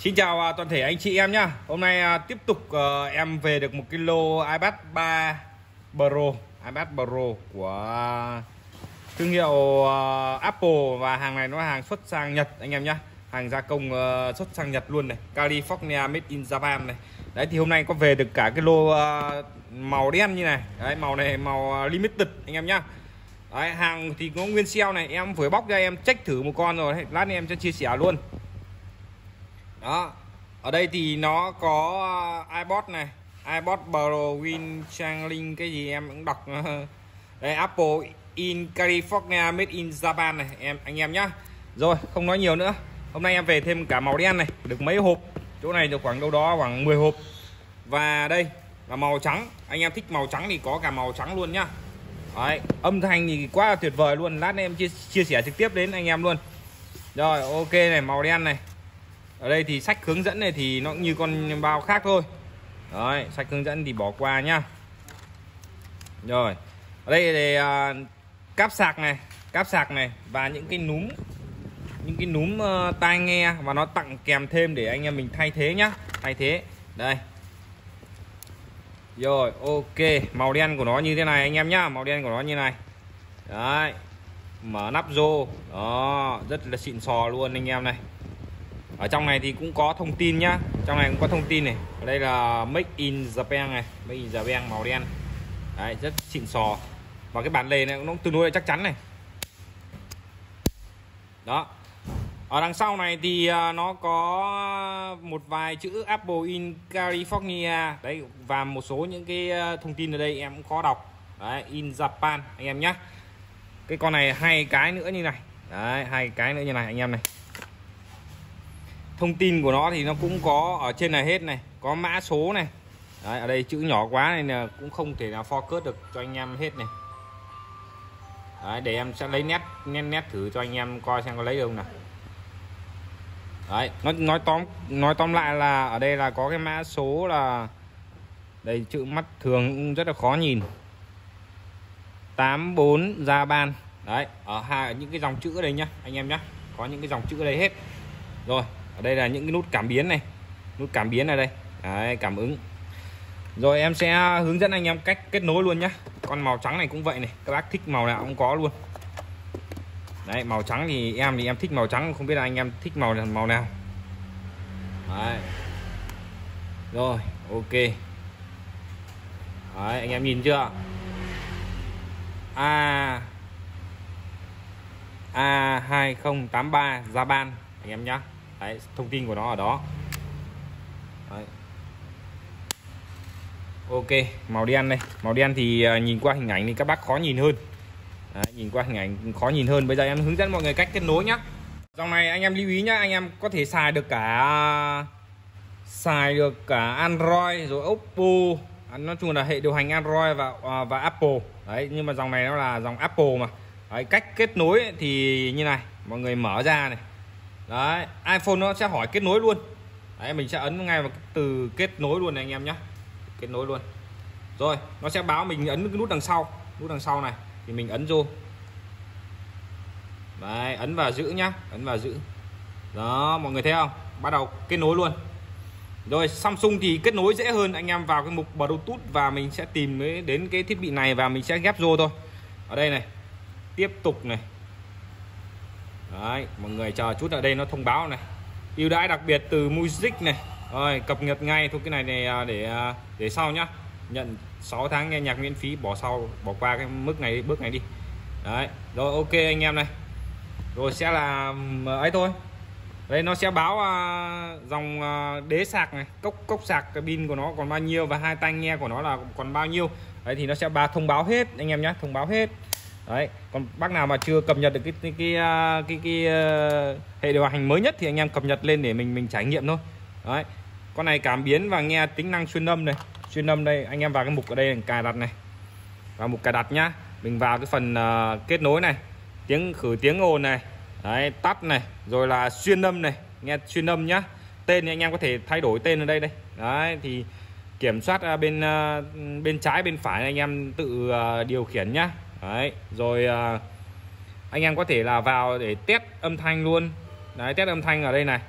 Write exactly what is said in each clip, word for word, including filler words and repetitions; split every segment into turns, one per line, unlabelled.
Xin chào toàn thể anh chị em nhá. Hôm nay tiếp tục em về được một cái lô iPad ba Pro, iPad Pro của thương hiệu Apple, và hàng này nó là hàng xuất sang Nhật anh em nhá. Hàng gia công xuất sang Nhật luôn này, California made in Japan này. Đấy thì hôm nay có về được cả cái lô màu đen như này. Đấy, màu này màu limited anh em nhá. Đấy, hàng thì có nguyên sale này, em vừa bóc ra em check thử một con rồi, lát nữa em sẽ chia sẻ luôn. Đó, ở đây thì nó có iPod này, iPod Pro Win Channeling cái gì em cũng đọc. Đây, Apple in California made in Japan này em anh em nhá. Rồi không nói nhiều nữa, hôm nay em về thêm cả màu đen này, được mấy hộp, chỗ này được khoảng đâu đó khoảng mười hộp, và đây là màu trắng. Anh em thích màu trắng thì có cả màu trắng luôn nhá. Đấy, âm thanh thì quá là tuyệt vời luôn, lát nữa em chia, chia sẻ trực tiếp đến anh em luôn. Rồi ok này, màu đen này. Ở đây thì sách hướng dẫn này thì nó cũng như con bao khác thôi. Đấy, sách hướng dẫn thì bỏ qua nhá. Rồi, ở đây thì uh, cáp sạc này, cáp sạc này và những cái núm, những cái núm uh, tai nghe, và nó tặng kèm thêm để anh em mình thay thế nhá, thay thế. Đây. Rồi, ok, màu đen của nó như thế này anh em nhá, màu đen của nó như này. Đấy. Mở nắp rô, đó, rất là xịn sò luôn anh em này. Ở trong này thì cũng có thông tin nhá, trong này cũng có thông tin này. Ở đây là Make in Japan này, Make in Japan màu đen. Đấy, rất xịn sò. Và cái bản lề này nó tương đối là chắc chắn này. Đó. Ở đằng sau này thì nó có một vài chữ Apple in California đấy, và một số những cái thông tin ở đây em cũng có đọc. Đấy, in Japan anh em nhé. Cái con này hai cái nữa như này. Đấy, hai cái nữa như này anh em này. Thông tin của nó thì nó cũng có ở trên này hết này, có mã số này. Đấy, ở đây chữ nhỏ quá nên là cũng không thể nào focus được cho anh em hết này. Đấy, để em sẽ lấy nét nét nét thử cho anh em coi xem có lấy được không nào. Đấy, nói nói tóm nói tóm lại là ở đây là có cái mã số là đây, chữ mắt thường cũng rất là khó nhìn. tám bốn Japan. Đấy, ở hai những cái dòng chữ ở đây nhá anh em nhá. Có những cái dòng chữ ở đây hết. Rồi, ở đây là những cái nút cảm biến này. Nút cảm biến ở đây. Đấy, cảm ứng. Rồi em sẽ hướng dẫn anh em cách kết nối luôn nhá. Con màu trắng này cũng vậy này, các bác thích màu nào cũng có luôn. Đấy, màu trắng thì em thì em thích màu trắng, không biết là anh em thích màu màu nào. Đấy. Rồi, ok. Đấy, anh em nhìn chưa? A A hai không tám ba Japan anh em nhá. Đấy, thông tin của nó ở đó. Đấy. Ok, màu đen đây. Màu đen thì nhìn qua hình ảnh thì các bác khó nhìn hơn. Đấy, nhìn qua hình ảnh khó nhìn hơn. Bây giờ em hướng dẫn mọi người cách kết nối nhá. Dòng này anh em lưu ý nhá, anh em có thể xài được cả xài được cả Android rồi Oppo, nói chung là hệ điều hành Android và và Apple. Đấy, nhưng mà dòng này nó là dòng Apple mà. Đấy, cách kết nối thì như này, mọi người mở ra này. Đấy, iPhone nó sẽ hỏi kết nối luôn. Đấy, mình sẽ ấn ngay vào từ kết nối luôn này anh em nhé. Kết nối luôn. Rồi, nó sẽ báo mình ấn cái nút đằng sau, nút đằng sau này thì mình ấn vô. Đấy, ấn vào giữ nhá, ấn vào giữ. Đó, mọi người thấy không? Bắt đầu kết nối luôn. Rồi, Samsung thì kết nối dễ hơn, anh em vào cái mục Bluetooth và mình sẽ tìm đến cái thiết bị này và mình sẽ ghép vô thôi. Ở đây này, tiếp tục này. Đấy, mọi người chờ chút, ở đây nó thông báo này. Ưu đãi đặc biệt từ Music này. Rồi, cập nhật ngay thôi, cái này này để để sau nhá. Nhận sáu tháng nghe nhạc miễn phí, bỏ sau, bỏ qua cái mức này, bước này đi. Đấy, rồi ok anh em này. Rồi sẽ là ấy thôi. Đây nó sẽ báo uh, dòng uh, đế sạc này, cốc cốc sạc, cái pin của nó còn bao nhiêu và hai tai nghe của nó là còn bao nhiêu. Đấy thì nó sẽ ba thông báo hết anh em nhé, thông báo hết. Đấy, còn bác nào mà chưa cập nhật được cái cái cái, cái, cái, cái uh, hệ điều hành mới nhất thì anh em cập nhật lên để mình mình trải nghiệm thôi. Đấy. Con này cảm biến và nghe tính năng xuyên âm này. Xuyên âm đây, anh em vào cái mục ở đây cài đặt này. Vào mục cài đặt nhá. Mình vào cái phần uh, kết nối này. Tiếng khử tiếng ồn này. Đấy, tắt này, rồi là xuyên âm này, nghe xuyên âm nhá. Tên thì anh em có thể thay đổi tên ở đây đây. Đấy thì kiểm soát bên bên trái bên phải anh em tự điều khiển nhá. Đấy, rồi anh em có thể là vào để test âm thanh luôn. Đấy, test âm thanh ở đây này.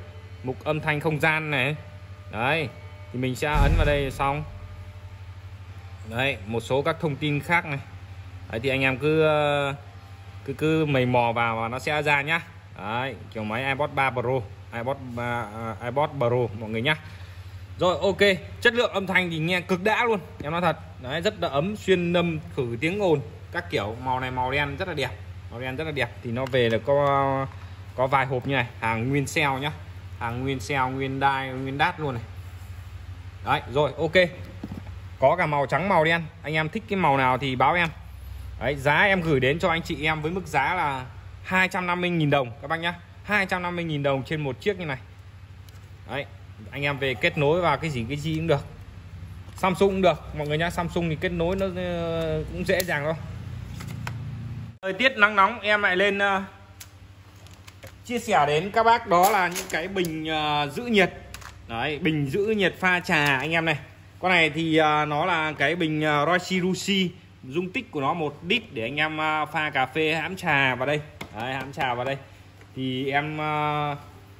mục âm thanh không gian này. Đấy, thì mình sẽ ấn vào đây là xong. Đấy, một số các thông tin khác này. Đấy, thì anh em cứ cứ cứ mày mò vào và nó sẽ ra nhá. Đấy, kiểu máy iPod ba Pro, iPod uh, iPod Pro mọi người nhá. Rồi, ok, chất lượng âm thanh thì nghe cực đã luôn, em nói thật. Đấy, rất là ấm, xuyên nâm, khử tiếng ồn các kiểu. Màu này màu đen rất là đẹp, màu đen rất là đẹp. Thì nó về là có có vài hộp như này, hàng nguyên sale nhá, hàng nguyên sale, nguyên đai, nguyên đát luôn này. Đấy, rồi, ok. Có cả màu trắng, màu đen. Anh em thích cái màu nào thì báo em. Đấy, giá em gửi đến cho anh chị em với mức giá là hai trăm năm mươi nghìn đồng các bác nhá. hai trăm năm mươi nghìn đồng trên một chiếc như này. Đấy, anh em về kết nối vào cái gì cái gì cũng được. Samsung cũng được mọi người nhá, Samsung thì kết nối nó cũng dễ dàng thôi. Thời tiết nắng nóng em lại lên uh, chia sẻ đến các bác đó là những cái bình uh, giữ nhiệt. Đấy, bình giữ nhiệt pha trà anh em này. Con này thì uh, nó là cái bình uh, Royce dung tích của nó một lít để anh em uh, pha cà phê hãm trà vào đây. Đấy, hãm trà vào đây. Thì em uh,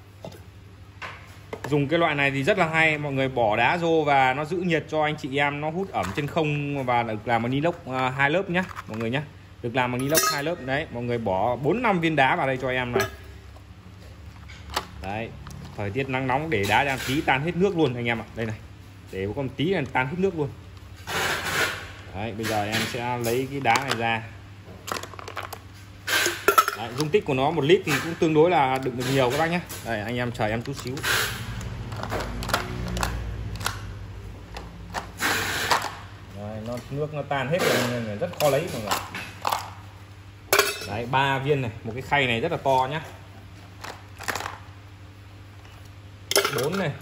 dùng cái loại này thì rất là hay, mọi người bỏ đá rô và nó giữ nhiệt cho anh chị em, nó hút ẩm trên không và được làm bằng ni lốc uh, hai lớp nhá mọi người nhá. Được làm bằng ni lốc hai lớp đấy, mọi người bỏ bốn năm viên đá vào đây cho em này. Đấy, thời tiết nắng nóng để đá ra tí tan hết nước luôn anh em ạ. Đây này, để con tí là tan hết nước luôn. Đấy, bây giờ em sẽ lấy cái đá này ra. Đấy, dung tích của nó một lít thì cũng tương đối là đựng được nhiều các bác nhé. Đây, anh em chờ em chút xíu. Đấy, nó nước nó tan hết rồi nên rất khó lấy mọi người. Đấy, ba viên này, một cái khay này rất là to nhá. bốn này.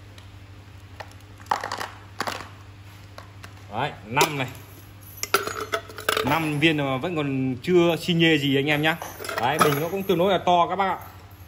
Đấy, năm này. năm viên mà vẫn còn chưa xi nhê gì anh em nhá. Đấy, bình nó cũng tương đối là to các bác ạ.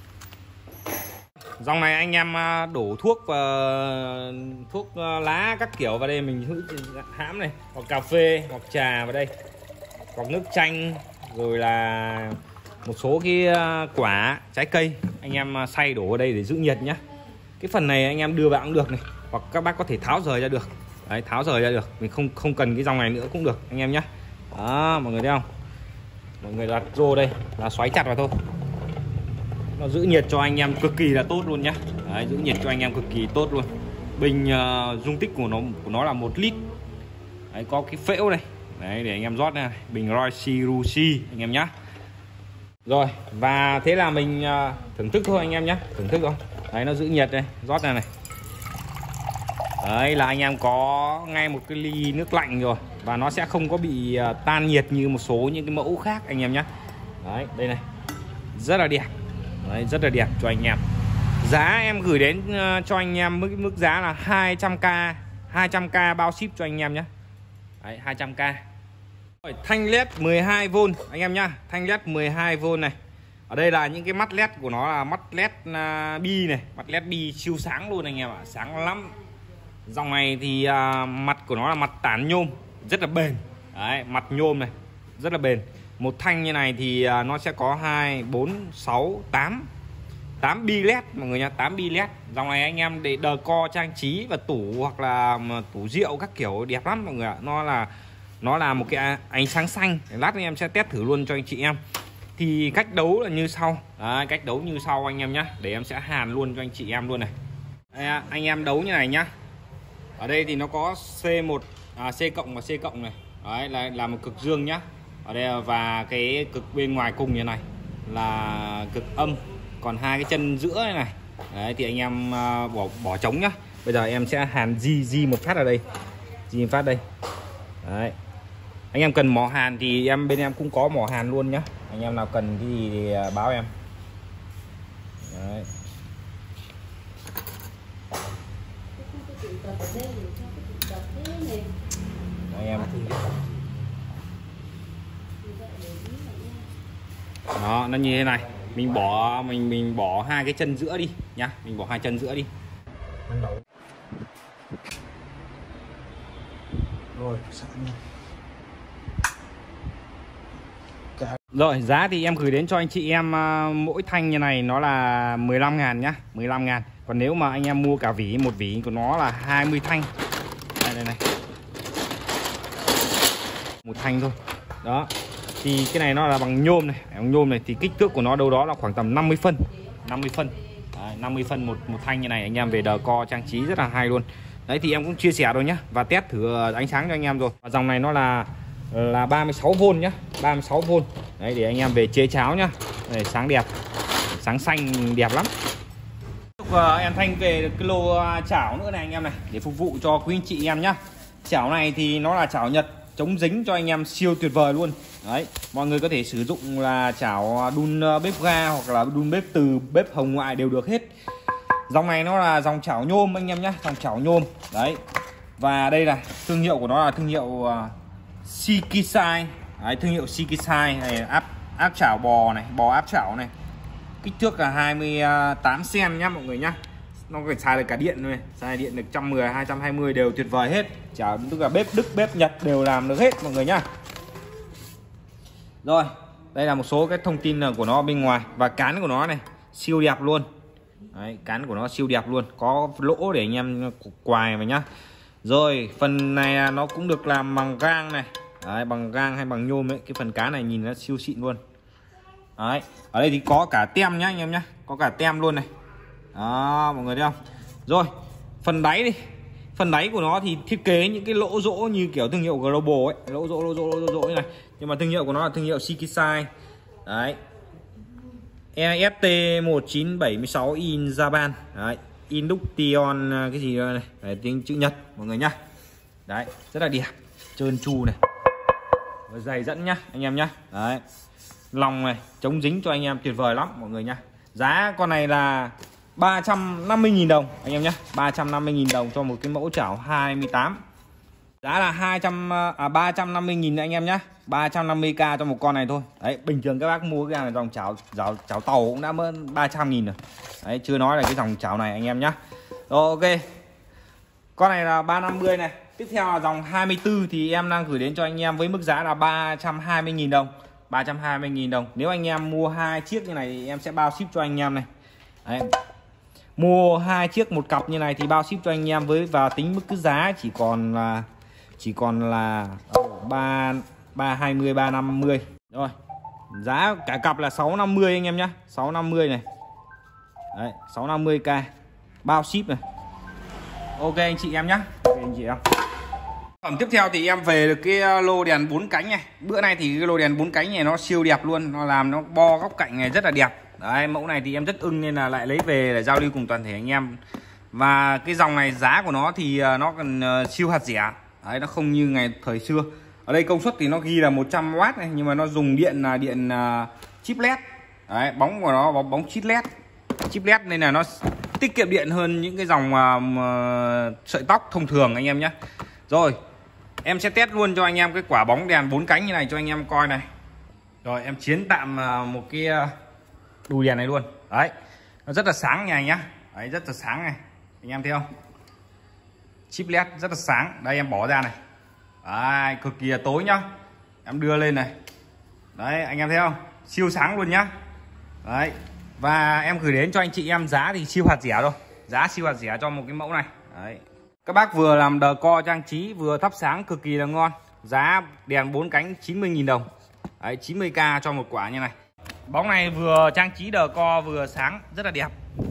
Dòng này anh em đổ thuốc và thuốc lá các kiểu vào đây mình hãm này, hoặc cà phê hoặc trà vào đây, hoặc nước chanh, rồi là một số cái quả trái cây anh em xay đổ vào đây để giữ nhiệt nhá. Cái phần này anh em đưa vào cũng được này, hoặc các bác có thể tháo rời ra được. Đấy, tháo rời ra được, mình không không cần cái dòng này nữa cũng được anh em nhé. Đó, mọi người thấy không, mọi người đặt rô đây là xoáy chặt vào thôi, nó giữ nhiệt cho anh em cực kỳ là tốt luôn nhé. Đấy, giữ nhiệt cho anh em cực kỳ tốt luôn. Bình uh, dung tích của nó của nó là một lít. Đấy, có cái phễu này. Đấy, để anh em rót này, bình Royce anh em nhé. Rồi, và thế là mình uh, thưởng thức thôi anh em nhé, thưởng thức thôi. Đấy, nó giữ nhiệt đây, rót ra này. Đấy là anh em có ngay một cái ly nước lạnh rồi, và nó sẽ không có bị uh, tan nhiệt như một số những cái mẫu khác anh em nhé. Đấy, đây này, rất là đẹp. Đấy, rất là đẹp cho anh em. Giá em gửi đến uh, cho anh em mức mức giá là hai trăm k, hai trăm k bao ship cho anh em nhé. Đấy, hai trăm k. Rồi, thanh led mười hai vôn anh em nhá, thanh led mười hai vôn này. Ở đây là những cái mắt led của nó là mắt led uh, bi này, mắt led bi siêu sáng luôn anh em ạ, sáng lắm. Dòng này thì uh, mặt của nó là mặt tản nhôm, rất là bền. Đấy, mặt nhôm này, rất là bền. Một thanh như này thì uh, nó sẽ có hai, bốn, sáu, tám tám bi led mọi người nha, tám bi led. Dòng này anh em để đờ co trang trí và tủ hoặc là tủ rượu các kiểu đẹp lắm mọi người ạ. Nó là nó là một cái ánh sáng xanh. Lát anh em sẽ test thử luôn cho anh chị em. Thì cách đấu là như sau. Đấy, cách đấu như sau anh em nhá. Để em sẽ hàn luôn cho anh chị em luôn này. Đây, anh em đấu như này nhá. Ở đây thì nó có C một, à, C cộng và C cộng này. Đấy là, là một cực dương nhá. Ở đây và cái cực bên ngoài cùng như này là cực âm. Còn hai cái chân giữa này này. Đấy thì anh em uh, bỏ bỏ trống nhá. Bây giờ em sẽ hàn di di một phát ở đây. Di một phát đây. Đấy. Anh em cần mỏ hàn thì em bên em cũng có mỏ hàn luôn nhá. Anh em nào cần cái gì thì báo em. Đấy. Anh em. Đó, nó như thế này. Mình bỏ mình mình bỏ hai cái chân giữa đi nhá, mình bỏ hai chân giữa đi.
Rồi,
Rồi, giá thì em gửi đến cho anh chị em uh, mỗi thanh như này nó là mười lăm ngàn nhá, mười lăm ngàn. Còn nếu mà anh em mua cả vỉ, một vỉ của nó là hai mươi thanh. Đây này này. Một thanh thôi. Đó. Thì cái này nó là bằng nhôm này, bằng nhôm này thì kích thước của nó đâu đó là khoảng tầm năm mươi phân. năm mươi phân. Đấy, năm mươi phân một một thanh như này, anh em về đờ co trang trí rất là hay luôn. Đấy thì em cũng chia sẻ rồi nhá, và test thử ánh sáng cho anh em rồi. Và dòng này nó là là ba mươi sáu vôn nhá, ba mươi sáu vôn. Đấy để anh em về chế cháo nhá. Đây, sáng đẹp. Sáng xanh đẹp lắm. Uh, em Thanh về được cái lô chảo nữa này anh em này, để phục vụ cho quý anh chị em nhá. Chảo này thì nó là chảo Nhật, chống dính cho anh em siêu tuyệt vời luôn. Đấy, mọi người có thể sử dụng là chảo đun bếp ga hoặc là đun bếp từ bếp hồng ngoại đều được hết. Dòng này nó là dòng chảo nhôm anh em nhá, dòng chảo nhôm. Đấy. Và đây là thương hiệu của nó là thương hiệu uh, Shikisai. Đấy, thương hiệu Shikisai này, áp áp chảo bò này, bò áp chảo này. Kích thước là hai mươi tám xăng-ti-mét nhá mọi người nhá. Nó có thể xài được cả điện này, xài điện được một trăm mười, hai trăm hai mươi đều tuyệt vời hết. Chảo tức là bếp Đức, bếp Nhật đều làm được hết mọi người nhá. Rồi, đây là một số cái thông tin của nó bên ngoài. Và cán của nó này, siêu đẹp luôn. Đấy, cán của nó siêu đẹp luôn, có lỗ để anh em quài vào nhá. Rồi, phần này nó cũng được làm bằng gang này. Đấy, bằng gang hay bằng nhôm ấy, cái phần cán này nhìn nó siêu xịn luôn. Đấy, ở đây thì có cả tem nhá anh em nhá, có cả tem luôn này. Đó, mọi người thấy không? Rồi, phần đáy đi. Phần đáy của nó thì thiết kế những cái lỗ rỗ như kiểu thương hiệu Global ấy, lỗ rỗ lỗ rỗ lỗ rỗ như này. Nhưng mà thương hiệu của nó là thương hiệu Shikisai. Đấy. E S T một chín bảy sáu in Japan. Đấy, Induction cái gì này, đấy, tiếng chữ Nhật mọi người nhá. Đấy, rất là đẹp, trơn tru này. Và dày dẫn nhá anh em nhá. Đấy. Lòng này, chống dính cho anh em tuyệt vời lắm mọi người nhá. Giá con này là ba trăm năm mươi nghìn đồng anh em nhé, ba trăm năm mươi nghìn đồng cho một cái mẫu chảo hai mươi tám. Giá là hai trăm à, ba trăm năm mươi nghìn anh em nhé, ba trăm năm mươi k cho một con này thôi. Đấy, bình thường các bác mua cái này dòng chảo chảo chảo tàu cũng đã mất ba trăm nghìn rồi. Đấy, chưa nói là cái dòng chảo này anh em nhé. Rồi ok. Con này là ba trăm năm mươi này. Tiếp theo là dòng hai mươi tư thì em đang gửi đến cho anh em với mức giá là ba trăm hai mươi nghìn đồng. ba trăm hai mươi nghìn đồng. Nếu anh em mua hai chiếc như này thì em sẽ bao ship cho anh em này. Đấy. Mua hai chiếc một cặp như này thì bao ship cho anh em với, và tính mức cứ giá chỉ còn là chỉ còn là ba ba hai mươi, ba năm mươi. Rồi. Giá cả cặp là sáu năm mươi anh em nhá, sáu năm mươi này. Đấy, sáu năm mươi k bao ship này. Ok anh chị em nhá. Ok anh chị em. Phẩm tiếp theo thì em về được cái lô đèn bốn cánh này. Bữa nay thì cái lô đèn bốn cánh này nó siêu đẹp luôn, nó làm nó bo góc cạnh này rất là đẹp. Đấy, mẫu này thì em rất ưng nên là lại lấy về để giao lưu cùng toàn thể anh em. Và cái dòng này giá của nó thì nó còn siêu hạt rẻ. Đấy, nó không như ngày thời xưa. Ở đây công suất thì nó ghi là một trăm oát này, nhưng mà nó dùng điện là điện chip led. Đấy, bóng của nó bóng, bóng chip led. Chip led nên là nó tiết kiệm điện hơn những cái dòng uh, sợi tóc thông thường anh em nhé. Rồi, em sẽ test luôn cho anh em cái quả bóng đèn bốn cánh như này cho anh em coi này. Rồi, em chiến tạm uh, một cái uh, đùi đèn này luôn. Đấy, nó rất là sáng nha anh nhá. Đấy, rất là sáng này. Anh em thấy không? Chip led rất là sáng. Đây em bỏ ra này. Đấy, cực kỳ là tối nhá. Em đưa lên này. Đấy, anh em thấy không? Siêu sáng luôn nhá. Đấy. Và em gửi đến cho anh chị em giá thì siêu hạt rẻ thôi. Giá siêu hạt rẻ cho một cái mẫu này. Đấy. Các bác vừa làm đờ co trang trí vừa thắp sáng cực kỳ là ngon. Giá đèn bốn cánh chín mươi nghìn đồng. Đấy, chín mươi k cho một quả như này. Bóng này vừa trang trí đờ co vừa sáng rất là đẹp.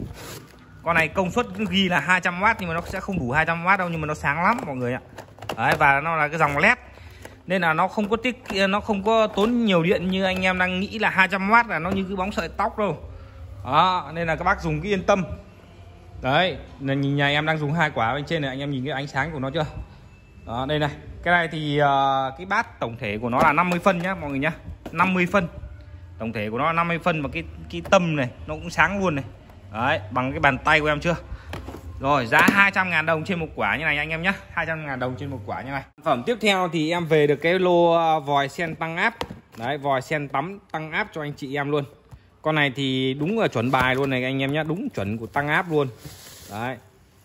Con này công suất ghi là hai trăm oát nhưng mà nó sẽ không đủ hai trăm oát đâu, nhưng mà nó sáng lắm mọi người ạ. Đấy, và nó là cái dòng led nên là nó không có tiết nó không có tốn nhiều điện như anh em đang nghĩ là hai trăm oát là nó như cái bóng sợi tóc đâu. Đó, nên là các bác dùng cái yên tâm. Đấy, là nhìn nhà em đang dùng hai quả bên trên này, anh em nhìn cái ánh sáng của nó chưa? Đó, đây này. Cái này thì uh, cái bát tổng thể của nó là năm mươi phân nhá mọi người nhá. năm mươi phân. Tổng thể của nó là năm mươi phân, và cái cái tâm này nó cũng sáng luôn này. Đấy, bằng cái bàn tay của em chưa? Rồi, giá hai trăm ngàn đồng trên một quả như này anh em nhé. hai trăm ngàn đồng trên một quả như này. Sản phẩm tiếp theo thì em về được cái lô vòi sen tăng áp. Đấy, vòi sen tắm tăng áp cho anh chị em luôn. Con này thì đúng là chuẩn bài luôn này anh em nhé. Đúng chuẩn của tăng áp luôn. Đấy.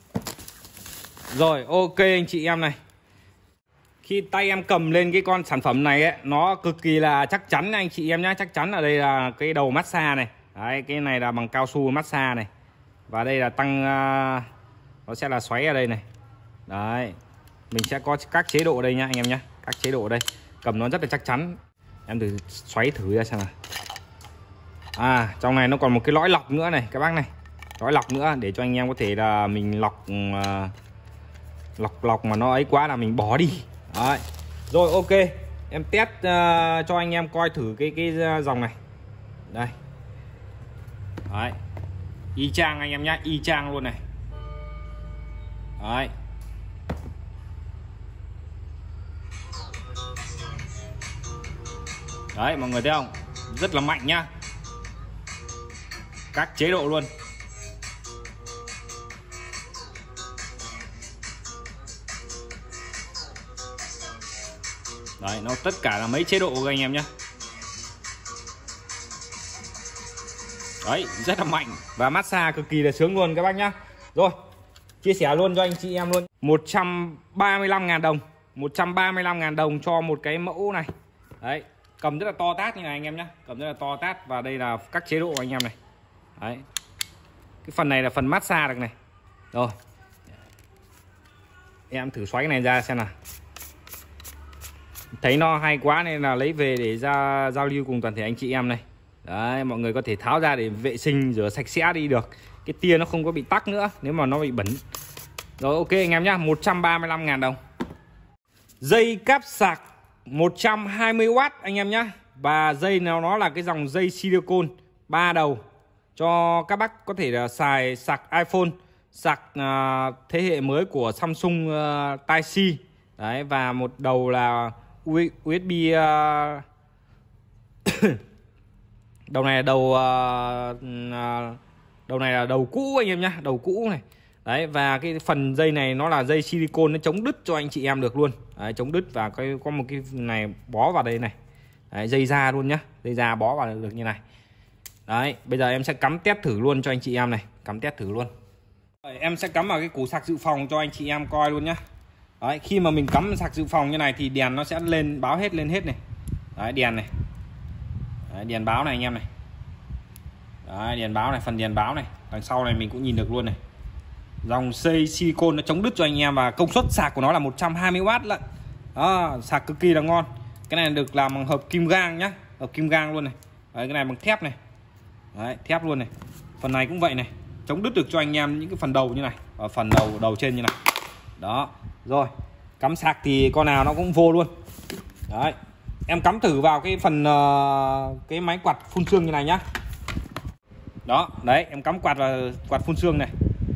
Rồi, ok anh chị em này. Khi tay em cầm lên cái con sản phẩm này ấy, nó cực kỳ là chắc chắn anh chị em nhé. Chắc chắn ở đây là cái đầu massage này. Đấy, cái này là bằng cao su massage này. Và đây là tăng uh, nó sẽ là xoáy ở đây này. Đấy, mình sẽ có các chế độ ở đây nha anh em nhé. Các chế độ ở đây, cầm nó rất là chắc chắn. Em thử xoáy thử ra xem nào. À, trong này nó còn một cái lõi lọc nữa này các bác này. Lõi lọc nữa để cho anh em có thể là mình lọc uh, lọc lọc mà nó ấy quá là mình bỏ đi. Đấy. Rồi ok, em test uh, cho anh em coi thử cái cái dòng này. Đây. Đấy. Y chang anh em nhá, y chang luôn này. Đấy. Đấy mọi người thấy không? Rất là mạnh nhá. Các chế độ luôn. Đấy, nó tất cả là mấy chế độ của anh em nhé. Đấy, rất là mạnh và massage cực kỳ là sướng luôn các bác nhá. Rồi, chia sẻ luôn cho anh chị em luôn. một trăm ba mươi lăm ngàn đồng. một trăm ba mươi lăm ngàn đồng cho một cái mẫu này. Đấy, cầm rất là to tát như này anh em nhé. Cầm rất là to tát và đây là các chế độ của anh em này. Đấy. Cái phần này là phần massage được này. Rồi. Em thử xoáy cái này ra xem nào. Thấy nó hay quá nên là lấy về để ra giao lưu cùng toàn thể anh chị em này. Đấy, mọi người có thể tháo ra để vệ sinh rửa sạch sẽ đi được. Cái tia nó không có bị tắc nữa nếu mà nó bị bẩn. Rồi ok anh em nhá, một trăm ba mươi lăm ngàn đồng. Dây cáp sạc một trăm hai mươi oát anh em nhá. Và dây nào nó là cái dòng dây silicone ba đầu cho các bác có thể là xài sạc iPhone, sạc uh, thế hệ mới của Samsung uh, Type-C. Đấy, và một đầu là u ét bê uh... đầu này là đầu uh, uh, đầu này là đầu cũ anh em nhá, đầu cũ này. Đấy, và cái phần dây này nó là dây silicone, nó chống đứt cho anh chị em được luôn. Đấy, chống đứt và cái có một cái này bó vào đây này. Đấy, dây da luôn nhá, dây da bó vào được như này. Đấy, bây giờ em sẽ cắm test thử luôn cho anh chị em này, cắm test thử luôn. Đấy, em sẽ cắm vào cái củ sạc dự phòng cho anh chị em coi luôn nhá. Đấy, khi mà mình cắm sạc dự phòng như này thì đèn nó sẽ lên báo hết lên hết này. Đấy, đèn này. Đấy, đèn báo này anh em này. Đấy, đèn báo này, phần đèn báo này, đằng sau này mình cũng nhìn được luôn này. Dòng dây silicone nó chống đứt cho anh em và công suất sạc của nó là một trăm hai mươi oát lận. Đó, sạc cực kỳ là ngon. Cái này được làm bằng hợp kim gang nhá, hợp kim gang luôn này. Đấy, cái này bằng thép này. Đấy, thép luôn này. Phần này cũng vậy này, chống đứt được cho anh em những cái phần đầu như này và phần đầu đầu trên như này. Đó. Rồi, cắm sạc thì con nào nó cũng vô luôn. Đấy. Em cắm thử vào cái phần uh, cái máy quạt phun sương như này nhá. Đó, đấy, em cắm quạt vào quạt phun sương này.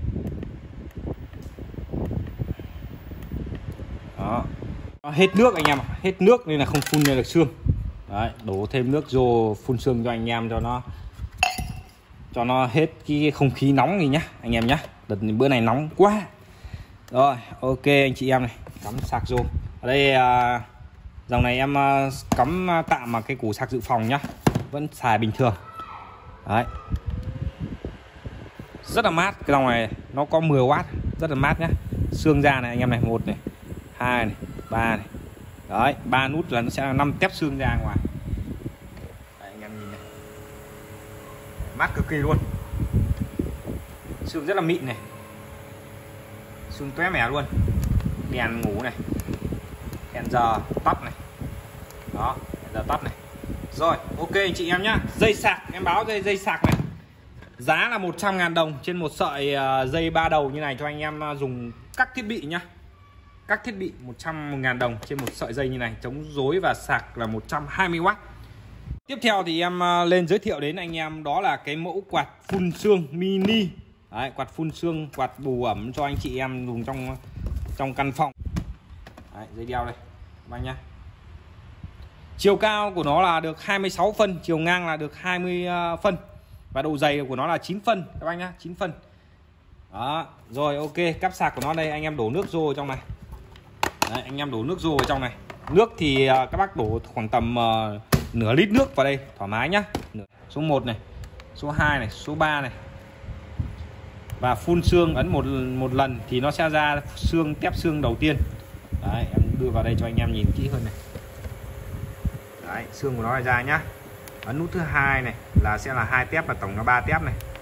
Đó. Hết nước anh em ạ, hết nước nên là không phun ra được sương. Đấy, đổ thêm nước vô phun sương cho anh em cho nó cho nó hết cái không khí nóng gì nhá anh em nhá. Đợt bữa này nóng quá. Rồi, ok anh chị em này, cắm sạc vô. Ở đây uh, dòng này em uh, cắm tạm vào cái củ sạc dự phòng nhá, vẫn xài bình thường. Đấy. Rất là mát, cái dòng này nó có mười oát, rất là mát nhá. Xương ra này anh em này, một này, hai này, ba này. Đấy, ba nút là nó sẽ là năm tép xương ra ngoài. Đấy, anh em nhìn này. Mát cực kỳ luôn. Xương rất là mịn này. Xương tóe mẻ luôn. Đèn ngủ này. Đèn giờ tắt này. Đó, đèn giờ tắt này. Rồi, ok anh chị em nhá. Dây sạc, em báo dây dây sạc này. Giá là một trăm ngàn đồng trên một sợi dây ba đầu như này cho anh em dùng các thiết bị nhá. Các thiết bị một trăm ngàn đồng trên một sợi dây như này, chống rối và sạc là một trăm hai mươi oát. Tiếp theo thì em lên giới thiệu đến anh em đó là cái mẫu quạt phun sương mini. Đấy, quạt phun sương, quạt bù ẩm cho anh chị em dùng trong trong căn phòng. Đấy, dây đeo đây các bác nhá. Chiều cao của nó là được hai mươi sáu phân, chiều ngang là được hai mươi phân và độ dày của nó là chín phân các bác nhá, chín phân. Đó, rồi ok, cáp sạc của nó đây, anh em đổ nước vô trong này. Đấy, anh em đổ nước vô trong này. Nước thì các bác đổ khoảng tầm uh, nửa lít nước vào đây thoải mái nhá. Số một này, số hai này, số ba này. Và phun sương ấn một một lần thì nó sẽ ra xương tép xương đầu tiên. Đấy, em đưa vào đây cho anh em nhìn kỹ hơn này. Đấy, xương của nó là ra nhá. Ấn nút thứ hai này là sẽ là hai tép và tổng là ba tép này.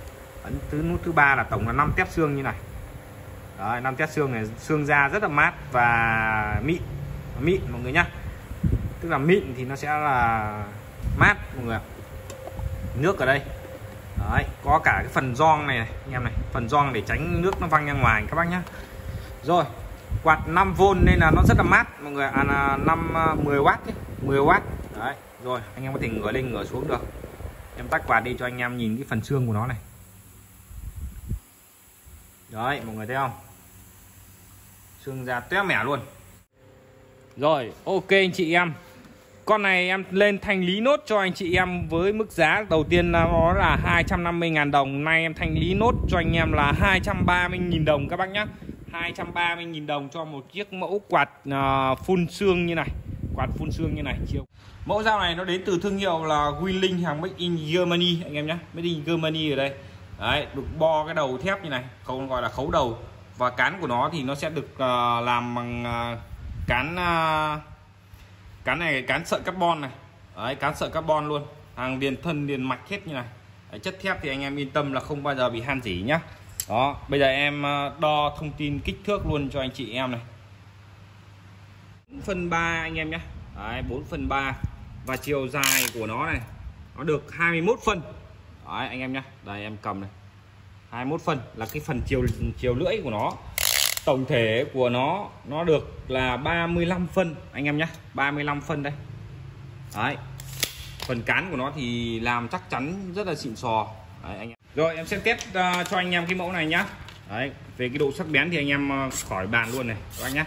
ấn thứ nút thứ ba là tổng là năm tép xương như này. Đấy, năm tép xương này, xương da rất là mát và mịn, mịn mọi người nhá. Tức là mịn thì nó sẽ là mát mọi người ạ. Nước ở đây. Đấy, có cả cái phần gioăng này, này anh em này, phần gioăng để tránh nước nó văng ra ngoài các bác nhá. Rồi, quạt năm vôn nên là nó rất là mát mọi người, à là năm mười oát ấy, mười oát. Đấy, rồi anh em có thể ngửa lên ngửa xuống được. Em tắt quạt đi cho anh em nhìn cái phần xương của nó này. Đấy, mọi người thấy không? Xương da toét mẻ luôn. Rồi, ok anh chị em. Con này em lên thanh lý nốt cho anh chị em với mức giá đầu tiên là nó là hai trăm năm mươi ngàn đồng. Nay em thanh lý nốt cho anh em là hai trăm ba mươi nghìn đồng các bác nhé. hai trăm ba mươi nghìn đồng cho một chiếc mẫu quạt uh, phun xương như này. Quạt phun xương như này. Chiều. Mẫu dao này nó đến từ thương hiệu là Winling, hàng Made in Germany anh em nhé. Made in Germany ở đây. Đấy, được bo cái đầu thép như này, không gọi là khấu đầu. Và cán của nó thì nó sẽ được uh, làm bằng uh, cán uh, cán này, cán sợi carbon này. Đấy, cán sợi carbon luôn, hàng liền thân liền mạch hết như này. Đấy, chất thép thì anh em yên tâm là không bao giờ bị han rỉ nhá. Đó, bây giờ em đo thông tin kích thước luôn cho anh chị em này. bốn phần ba anh em nhé. Đấy, bốn phần ba. Và chiều dài của nó này, nó được hai mươi mốt phân. Đấy anh em nhé. Đây em cầm này, hai mươi mốt phân là cái phần chiều chiều lưỡi của nó. Tổng thể của nó nó được là ba mươi lăm phân anh em nhé, ba mươi lăm phân đây. Đấy, phần cán của nó thì làm chắc chắn rất là xịn sò. Đấy, anh em. Rồi em sẽ test uh, cho anh em cái mẫu này nhá. Đấy, về cái độ sắc bén thì anh em uh, khỏi bàn luôn này các anh nhé.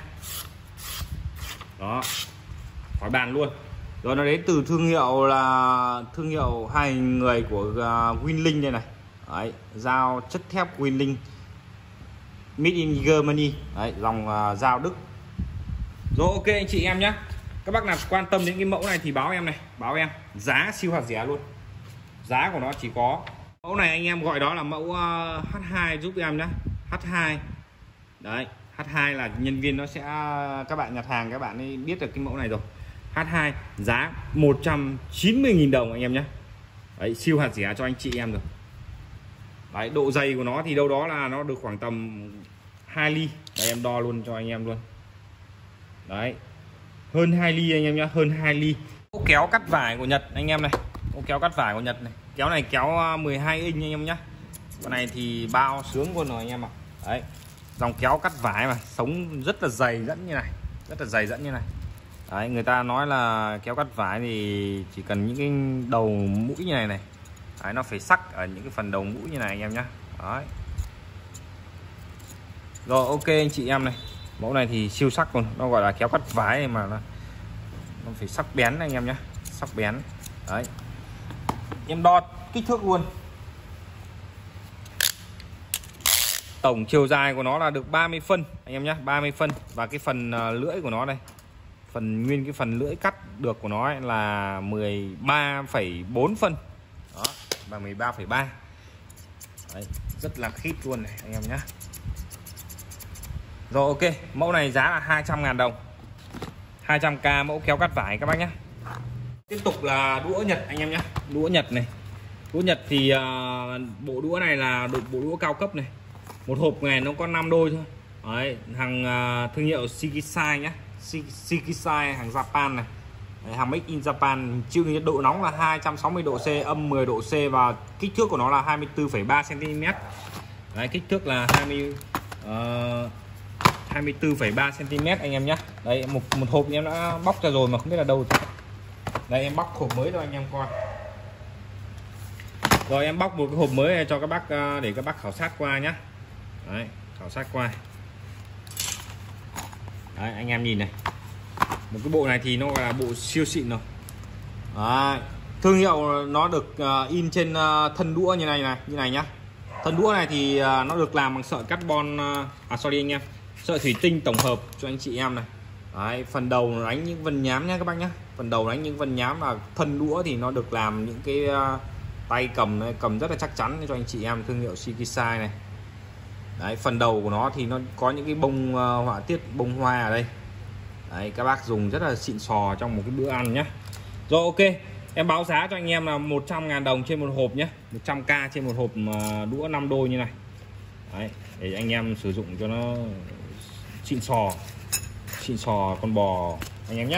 Đó, khỏi bàn luôn. Rồi nó đến từ thương hiệu là thương hiệu hai người của uh, Winling đây này. Đấy, dao chất thép Winling Made in Germany. Đấy, dòng uh, dao Đức. Rồi ok anh chị em nhé. Các bác nào quan tâm đến cái mẫu này thì báo em này, báo em. Giá siêu hạt rẻ luôn. Giá của nó chỉ có mẫu này anh em gọi đó là mẫu uh, H hai giúp em nhé. H hai. Đấy, H hai là nhân viên nó sẽ, các bạn nhặt hàng các bạn ấy biết được cái mẫu này rồi. H hai giá một trăm chín mươi nghìn đồng anh em nhé. Đấy, siêu hạt rẻ cho anh chị em rồi. Đấy, độ dày của nó thì đâu đó là nó được khoảng tầm hai ly. Đây em đo luôn cho anh em luôn. Đấy, hơn hai ly anh em nhé, hơn hai ly. Ô kéo cắt vải của Nhật anh em này. Ô kéo cắt vải của Nhật này. Kéo này kéo mười hai inch anh em nhé. Con này thì bao sướng luôn rồi anh em ạ. Đấy, dòng kéo cắt vải mà sống rất là dày dẫn như này, rất là dày dẫn như này. Đấy, người ta nói là kéo cắt vải thì chỉ cần những cái đầu mũi như này này. Đấy, nó phải sắc ở những cái phần đầu mũi như này anh em nhé. Đấy. Rồi ok anh chị em này, mẫu này thì siêu sắc luôn, nó gọi là kéo cắt vải này mà nó, nó phải sắc bén anh em nhé, sắc bén. Đấy, em đo kích thước luôn. Tổng chiều dài của nó là được ba mươi phân anh em nhé, ba mươi phân. Và cái phần lưỡi của nó đây, phần nguyên cái phần lưỡi cắt được của nó là mười ba phẩy bốn phân. Đó, và mười ba phẩy ba. Đấy, rất là khít luôn này anh em nhé. Rồi ok, mẫu này giá là hai trăm ngàn đồng, hai trăm k mẫu kéo cắt vải các bác nhé. Tiếp tục là đũa Nhật anh em nhé. Đũa Nhật này, đũa Nhật thì uh, bộ đũa này là bộ đũa cao cấp này. Một hộp này nó có năm đôi thôi. Đấy, hàng uh, thương hiệu Shikisai nhé, Shikisai hàng Japan này. Đấy, hàng Made in Japan, chịu nhiệt độ nóng là hai trăm sáu mươi độ C, âm mười độ C và kích thước của nó là hai mươi tư phẩy ba xăng ti mét. Đấy, kích thước là hai mươi uh, hai mươi tư phẩy ba xăng ti mét anh em nhé. Đây, một một hộp em đã bóc ra rồi mà không biết là đâu. Đây em bóc hộp mới cho anh em coi. Rồi em bóc một cái hộp mới này cho các bác, để các bác khảo sát qua nhé. Đấy, khảo sát qua. Đấy, anh em nhìn này, một cái bộ này thì nó là bộ siêu xịn rồi. Đấy, thương hiệu nó được uh, in trên uh, thân đũa như này này, như này nhá. Thân đũa này thì uh, nó được làm bằng sợi carbon, uh, à sorry anh em, sợi thủy tinh tổng hợp cho anh chị em này. Đấy, phần đầu nó đánh những vân nhám nhá các bác nhá. Phần đầu đánh những vân nhám, và thân đũa thì nó được làm những cái uh, tay cầm này, cầm rất là chắc chắn cho anh chị em, thương hiệu Shikisai này. Đấy, phần đầu của nó thì nó có những cái bông uh, họa tiết bông hoa ở đây. Đấy, các bác dùng rất là xịn sò trong một cái bữa ăn nhé. Rồi ok, Em báo giá cho anh em là một trăm ngàn đồng trên một hộp nhé, một trăm k trên một hộp đũa năm đôi như này. Đấy, để anh em sử dụng cho nó xịn sò, xịn sò con bò anh em nhé.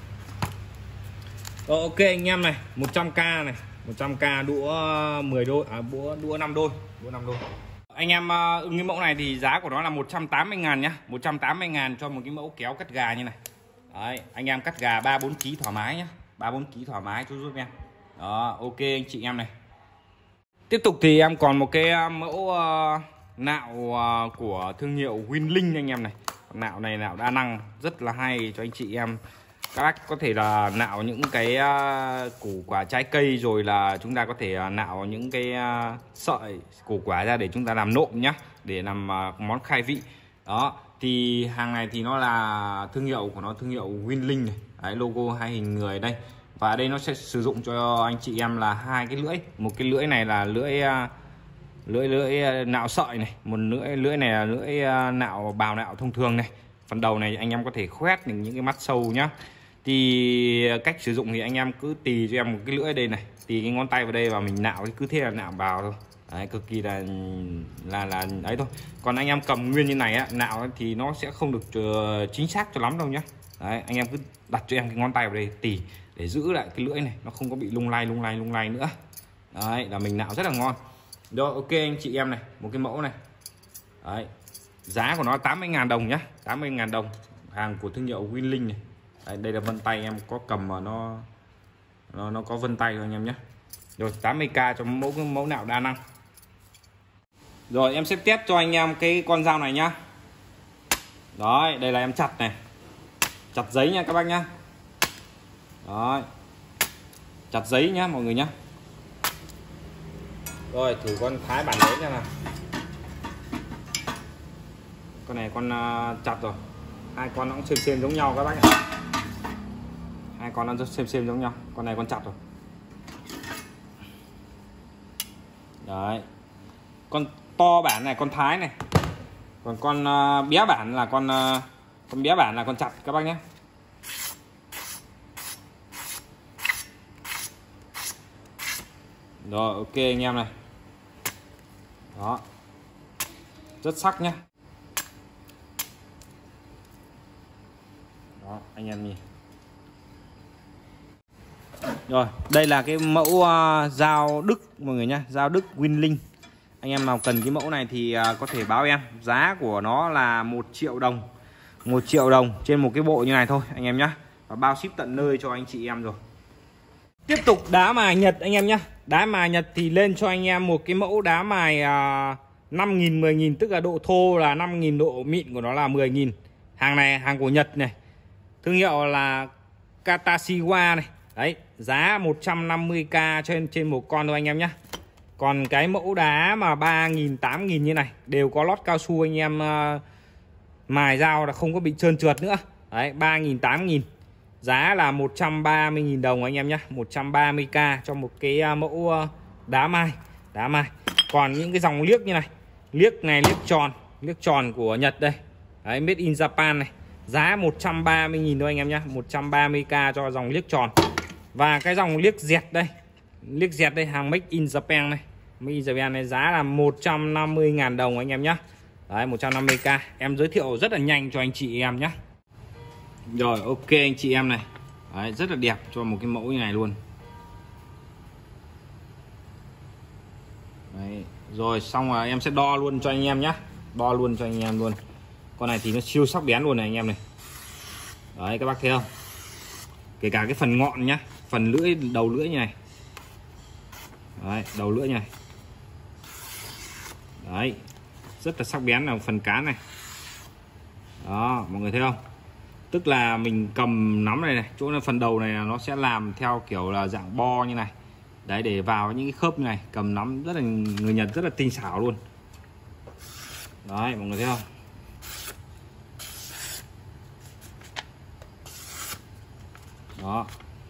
Rồi, ok anh em này, một trăm k này, một trăm k đũa mười đôi, à, đũa đũa năm đôi, đũa năm đôi. Anh em ưng cái mẫu này thì giá của nó là một trăm tám mươi ngàn nhá, một trăm tám mươi ngàn cho một cái mẫu kéo cắt gà như này. Đấy, anh em cắt gà ba bốn ký thoải mái nhá, ba bốn ký thoải mái chú giúp em. Đó, ok anh chị em này. Tiếp tục thì em còn một cái mẫu uh, nạo uh, của thương hiệu Winling anh em này. Nạo này nạo đa năng rất là hay cho anh chị em. Các bác có thể là nạo những cái uh, củ quả trái cây, rồi là chúng ta có thể uh, nạo những cái uh, sợi củ quả ra để chúng ta làm nộm nhá, để làm uh, món khai vị. Đó, thì hàng này thì nó là thương hiệu của nó thương hiệu Winling này. Đấy, logo hai hình người đây. Và ở đây nó sẽ sử dụng cho anh chị em là hai cái lưỡi. Một cái lưỡi này là lưỡi uh, lưỡi lưỡi nạo sợi này, một lưỡi lưỡi này là lưỡi uh, nạo bào nạo thông thường này. Phần đầu này anh em có thể khoét những cái mắt sâu nhá. Thì cách sử dụng thì anh em cứ tì cho em một cái lưỡi đây này, tì cái ngón tay vào đây và mình nạo, cứ thế là nạo vào thôi. Đấy, cực kỳ là là là ấy thôi. Còn anh em cầm nguyên như này á, nạo thì nó sẽ không được uh, chính xác cho lắm đâu nhá. Đấy, anh em cứ đặt cho em cái ngón tay vào đây tì để giữ lại cái lưỡi này nó không có bị lung lay lung lay lung lay nữa. Đấy, là mình nạo rất là ngon. Rồi, ok anh chị em này, một cái mẫu này. Đấy, giá của nó tám mươi ngàn đồng nhá, tám mươi ngàn đồng, hàng của thương hiệu Winling này. Đấy, đây là vân tay, em có cầm mà nó nó, nó có vân tay thôi anh em nhé. Rồi, tám mươi k cho mẫu mẫu nạo đa năng. Rồi, em sẽ test cho anh em cái con dao này nhá. Đấy, đây là em chặt này, chặt giấy nha các bác nhá. Đấy, chặt giấy nhá mọi người nhá. Rồi, thử con thái bản giấy xem nào. Con này con uh, chặt rồi, hai con nó cũng xem xem giống nhau các bác ạ. Hai con nó xem xem giống nhau, con này con chặt rồi. Đấy, con to bản này con thái này, còn con uh, bé bản là con uh, con bé bản là con chặt các bác nhé. Rồi, ok anh em này. Đó, rất sắc nhá. Đó, anh em nhìn. Rồi, đây là cái mẫu uh, dao Đức mọi người nhá, dao Đức Winling. Anh em nào cần cái mẫu này thì uh, có thể báo em. Giá của nó là một triệu đồng. một triệu đồng trên một cái bộ như này thôi anh em nhá. Và bao ship tận nơi cho anh chị em rồi. Tiếp tục đá mài Nhật anh em nhá. Đá mài Nhật thì lên cho anh em một cái mẫu đá mài uh, năm nghìn, mười nghìn, tức là độ thô là năm nghìn, độ mịn của nó là mười nghìn. Hàng này hàng của Nhật này. Thương hiệu là Katashiwa này. Đấy, giá một trăm năm mươi k trên trên một con thôi anh em nhé. Còn cái mẫu đá mà ba nghìn, tám nghìn như này đều có lót cao su anh em, uh, mài dao là không có bị trơn trượt nữa. Đấy, ba nghìn, tám nghìn. Giá là một trăm ba mươi nghìn đồng anh em nhé, một trăm ba mươi k cho một cái uh, mẫu uh, đá mài, đá mài. Còn những cái dòng liếc như này, liếc này, liếc tròn, liếc tròn của Nhật đây. Đấy, made in Japan này. Giá một trăm ba mươi nghìn thôi anh em nhé, một trăm ba mươi k cho dòng liếc tròn. Và cái dòng liếc dẹt đây, liếc dẹt đây, hàng Made in Japan này, Made in Japan này, giá là một trăm năm mươi ngàn đồng anh em nhé. Đấy, một trăm năm mươi k. Em giới thiệu rất là nhanh cho anh chị em nhé. Rồi, ok anh chị em này. Đấy, rất là đẹp cho một cái mẫu như này luôn. Đấy, rồi xong rồi em sẽ đo luôn cho anh em nhé. Đo luôn cho anh em luôn. Con này thì nó siêu sắc bén luôn này anh em này. Đấy, các bác thấy không? Kể cả cái phần ngọn nhá, phần lưỡi, đầu lưỡi như này. Đấy, đầu lưỡi như này. Đấy, rất là sắc bén là phần cán này. Đó, mọi người thấy không? Tức là mình cầm nắm này này, chỗ là phần đầu này là nó sẽ làm theo kiểu là dạng bo như này. Đấy, để vào những cái khớp như này, cầm nắm rất là, người Nhật rất là tinh xảo luôn. Đấy, mọi người thấy không? Đó.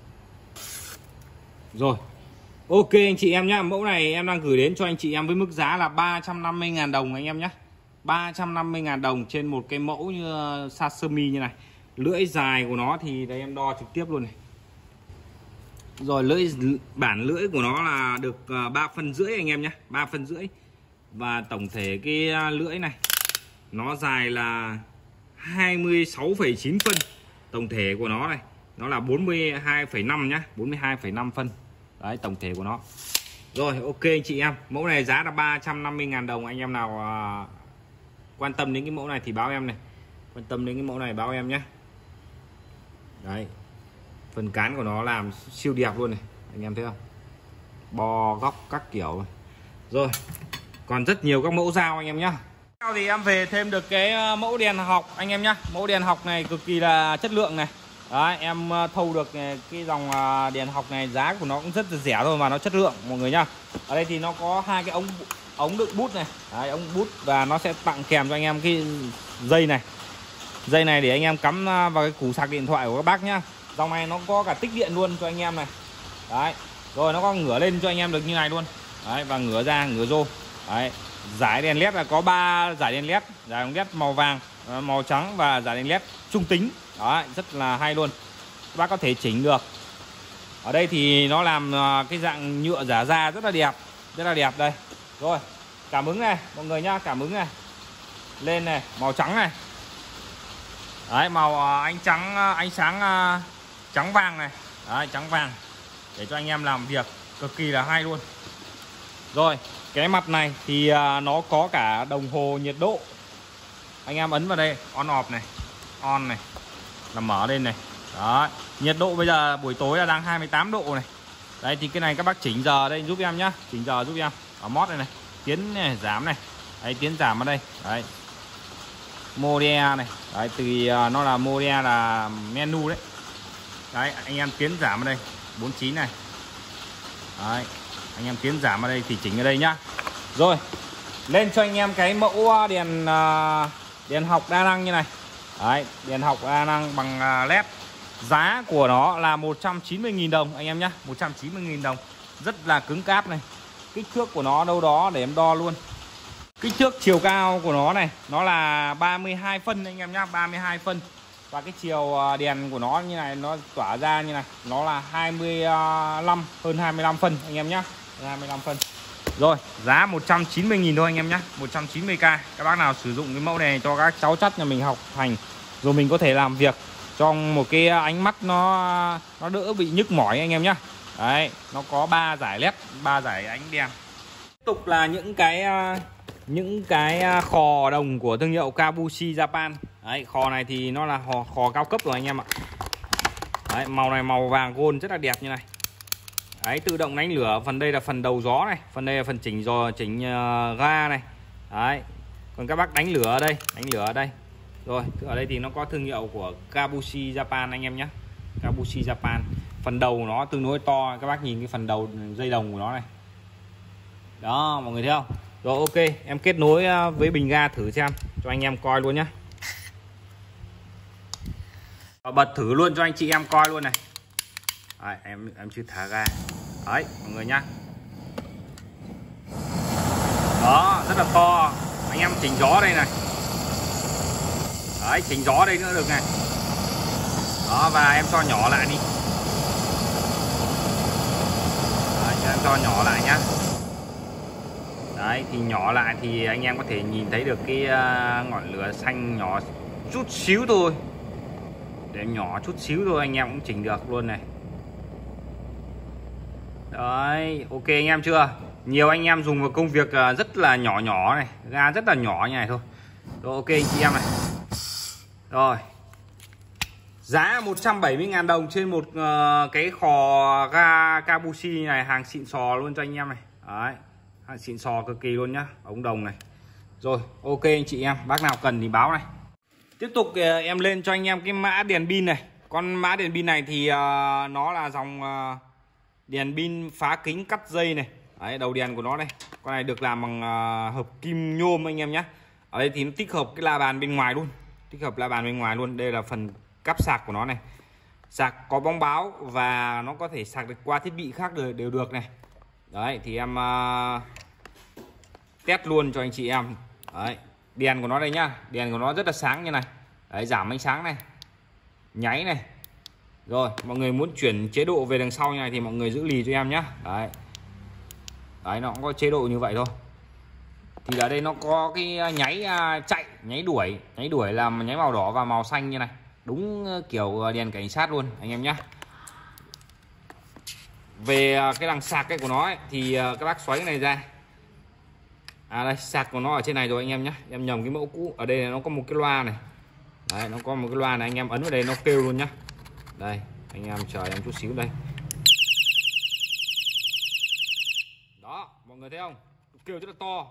Rồi, ok anh chị em nhá. Mẫu này em đang gửi đến cho anh chị em với mức giá là ba trăm năm mươi ngàn đồng anh em nhé. ba trăm năm mươi ngàn đồng trên một cái mẫu như sashimi như này. Lưỡi dài của nó thì đây em đo trực tiếp luôn này. Rồi lưỡi bản lưỡi của nó là được ba phân rưỡi anh em nhé, ba phân rưỡi. Và tổng thể cái lưỡi này nó dài là hai mươi sáu phẩy chín phân. Tổng thể của nó này nó là bốn mươi hai phẩy năm nhá, bốn mươi hai phẩy năm phân. Đấy, tổng thể của nó. Rồi ok anh chị em, mẫu này giá là ba trăm năm mươi ngàn đồng. Anh em nào à, quan tâm đến cái mẫu này thì báo em này, quan tâm đến cái mẫu này báo em nhé. Đấy, phần cán của nó làm siêu đẹp luôn này, anh em thấy không, bo góc các kiểu. Rồi còn rất nhiều các mẫu dao anh em nhé. Sau thì em về thêm được cái mẫu đèn học anh em nhé. Mẫu đèn học này cực kỳ là chất lượng này. Đấy, em thâu được cái dòng đèn học này, giá của nó cũng rất là rẻ thôi mà nó chất lượng mọi người nhá. Ở đây thì nó có hai cái ống ống đựng bút này. Đấy, ống bút, và nó sẽ tặng kèm cho anh em cái dây này. Dây này để anh em cắm vào cái củ sạc điện thoại của các bác nhá. Dòng này nó có cả tích điện luôn cho anh em này. Đấy, rồi nó có ngửa lên cho anh em được như này luôn. Đấy, và ngửa ra, ngửa rô. Đấy, giải đèn led là có ba giải đèn led, giải đèn led màu vàng, màu trắng và giải đèn led trung tính. Đó, rất là hay luôn. Các bác có thể chỉnh được. Ở đây thì nó làm cái dạng nhựa giả da rất là đẹp, rất là đẹp đây. Rồi, cảm ứng này mọi người nhá, cảm ứng này. Lên này, màu trắng này. Đấy, màu ánh trắng, ánh sáng trắng vàng này. Đấy, trắng vàng. Để cho anh em làm việc cực kỳ là hay luôn. Rồi, cái mặt này thì nó có cả đồng hồ nhiệt độ. Anh em ấn vào đây, on off này, on này, là mở lên này. Đó, nhiệt độ bây giờ buổi tối là đang hai mươi tám độ này. Đấy thì cái này các bác chỉnh giờ đây giúp em nhá, chỉnh giờ giúp em. Ở mót này này, tiến này, giảm này. Đấy, tiến giảm ở đây. Đấy. Mode này. Đấy, từ nó là mode là menu đấy. Đấy, anh em tiến giảm ở đây, bốn mươi chín này. Đấy, anh em tiến giảm ở đây thì chỉnh ở đây nhá. Rồi, lên cho anh em cái mẫu đèn đèn học đa năng như này. Đấy, đèn học đa năng bằng led. Giá của nó là một trăm chín mươi nghìn đồng anh em nhé, một trăm chín mươi nghìn đồng. Rất là cứng cáp này. Kích thước của nó đâu đó để em đo luôn. Kích thước chiều cao của nó này, nó là ba mươi hai phân anh em nhé, ba mươi hai phân. Và cái chiều đèn của nó như này, nó tỏa ra như này, nó là hai mươi lăm, hơn hai mươi lăm phân anh em nhé, hai mươi lăm phân. Rồi, giá một trăm chín mươi nghìn thôi anh em nhé, một trăm chín mươi k. Các bác nào sử dụng cái mẫu này cho các cháu chắt nhà mình học hành, rồi mình có thể làm việc trong một cái ánh mắt nó nó đỡ bị nhức mỏi anh em nhé. Đấy, nó có ba giải led, ba giải ánh đèn. Tiếp tục là những cái những cái khò đồng của thương hiệu Kabushi Japan. Đấy, khò này thì nó là khò, khò cao cấp rồi anh em ạ. Đấy, màu này màu vàng gold rất là đẹp như này. Đấy, tự động đánh lửa. Phần đây là phần đầu gió này, phần đây là phần chỉnh giò, chỉnh uh, ga này. Đấy, còn các bác đánh lửa ở đây, đánh lửa ở đây. Rồi, ở đây thì nó có thương hiệu của Kabushi Japan anh em nhé, Kabushi Japan. Phần đầu nó tương đối to, các bác nhìn cái phần đầu dây đồng của nó này. Đó, mọi người thấy không? Rồi ok, em kết nối với bình ga thử xem cho anh em coi luôn nhé. Bật thử luôn cho anh chị em coi luôn này. Đấy, em em chưa thả ga. Đấy, mọi người nhá. Đó, rất là to. Anh em chỉnh gió đây này. Đấy, chỉnh gió đây nữa được này. Đó, và em cho nhỏ lại đi. Đấy, em cho nhỏ lại nhá. Đấy, thì nhỏ lại thì anh em có thể nhìn thấy được cái uh, ngọn lửa xanh nhỏ chút xíu thôi. Để nhỏ chút xíu thôi anh em cũng chỉnh được luôn này. Đấy, ok anh em chưa? Nhiều anh em dùng vào công việc rất là nhỏ nhỏ này, ga rất là nhỏ như này thôi. Rồi ok anh chị em này. Rồi, giá một trăm bảy mươi ngàn đồng trên một uh, cái khò ga Kabushi này, hàng xịn sò luôn cho anh em này. Đấy, hàng xịn sò cực kỳ luôn nhá, ống đồng này. Rồi ok anh chị em, bác nào cần thì báo này. Tiếp tục uh, em lên cho anh em cái mã đèn pin này. Con mã đèn pin này thì uh, nó là dòng uh, đèn pin phá kính cắt dây này. Đấy, đầu đèn của nó đây. Con này được làm bằng uh, hợp kim nhôm anh em nhé. Ở đây thì nó tích hợp cái la bàn bên ngoài luôn, tích hợp la bàn bên ngoài luôn. Đây là phần cáp sạc của nó này. Sạc có bóng báo và nó có thể sạc được qua thiết bị khác đều, đều được này. Đấy thì em uh, test luôn cho anh chị em. Đấy, đèn của nó đây nhá, đèn của nó rất là sáng như này. Đấy, giảm ánh sáng này, nháy này. Rồi mọi người muốn chuyển chế độ về đằng sau như này thì mọi người giữ lì cho em nhé. Đấy, đấy nó cũng có chế độ như vậy thôi. Thì ở đây nó có cái nháy chạy, nháy đuổi, nháy đuổi là nháy màu đỏ và màu xanh như này, đúng kiểu đèn cảnh sát luôn anh em nhé. Về cái đằng sạc cái của nó ấy, thì các bác xoáy cái này ra. À đây, sạc của nó ở trên này rồi anh em nhé. Em nhầm cái mẫu cũ. Ở đây nó có một cái loa này. Đấy, nó có một cái loa này, anh em ấn vào đây nó kêu luôn nhá. Đây, anh em chờ em chút xíu đây. Đó, mọi người thấy không? Nó kêu rất là to.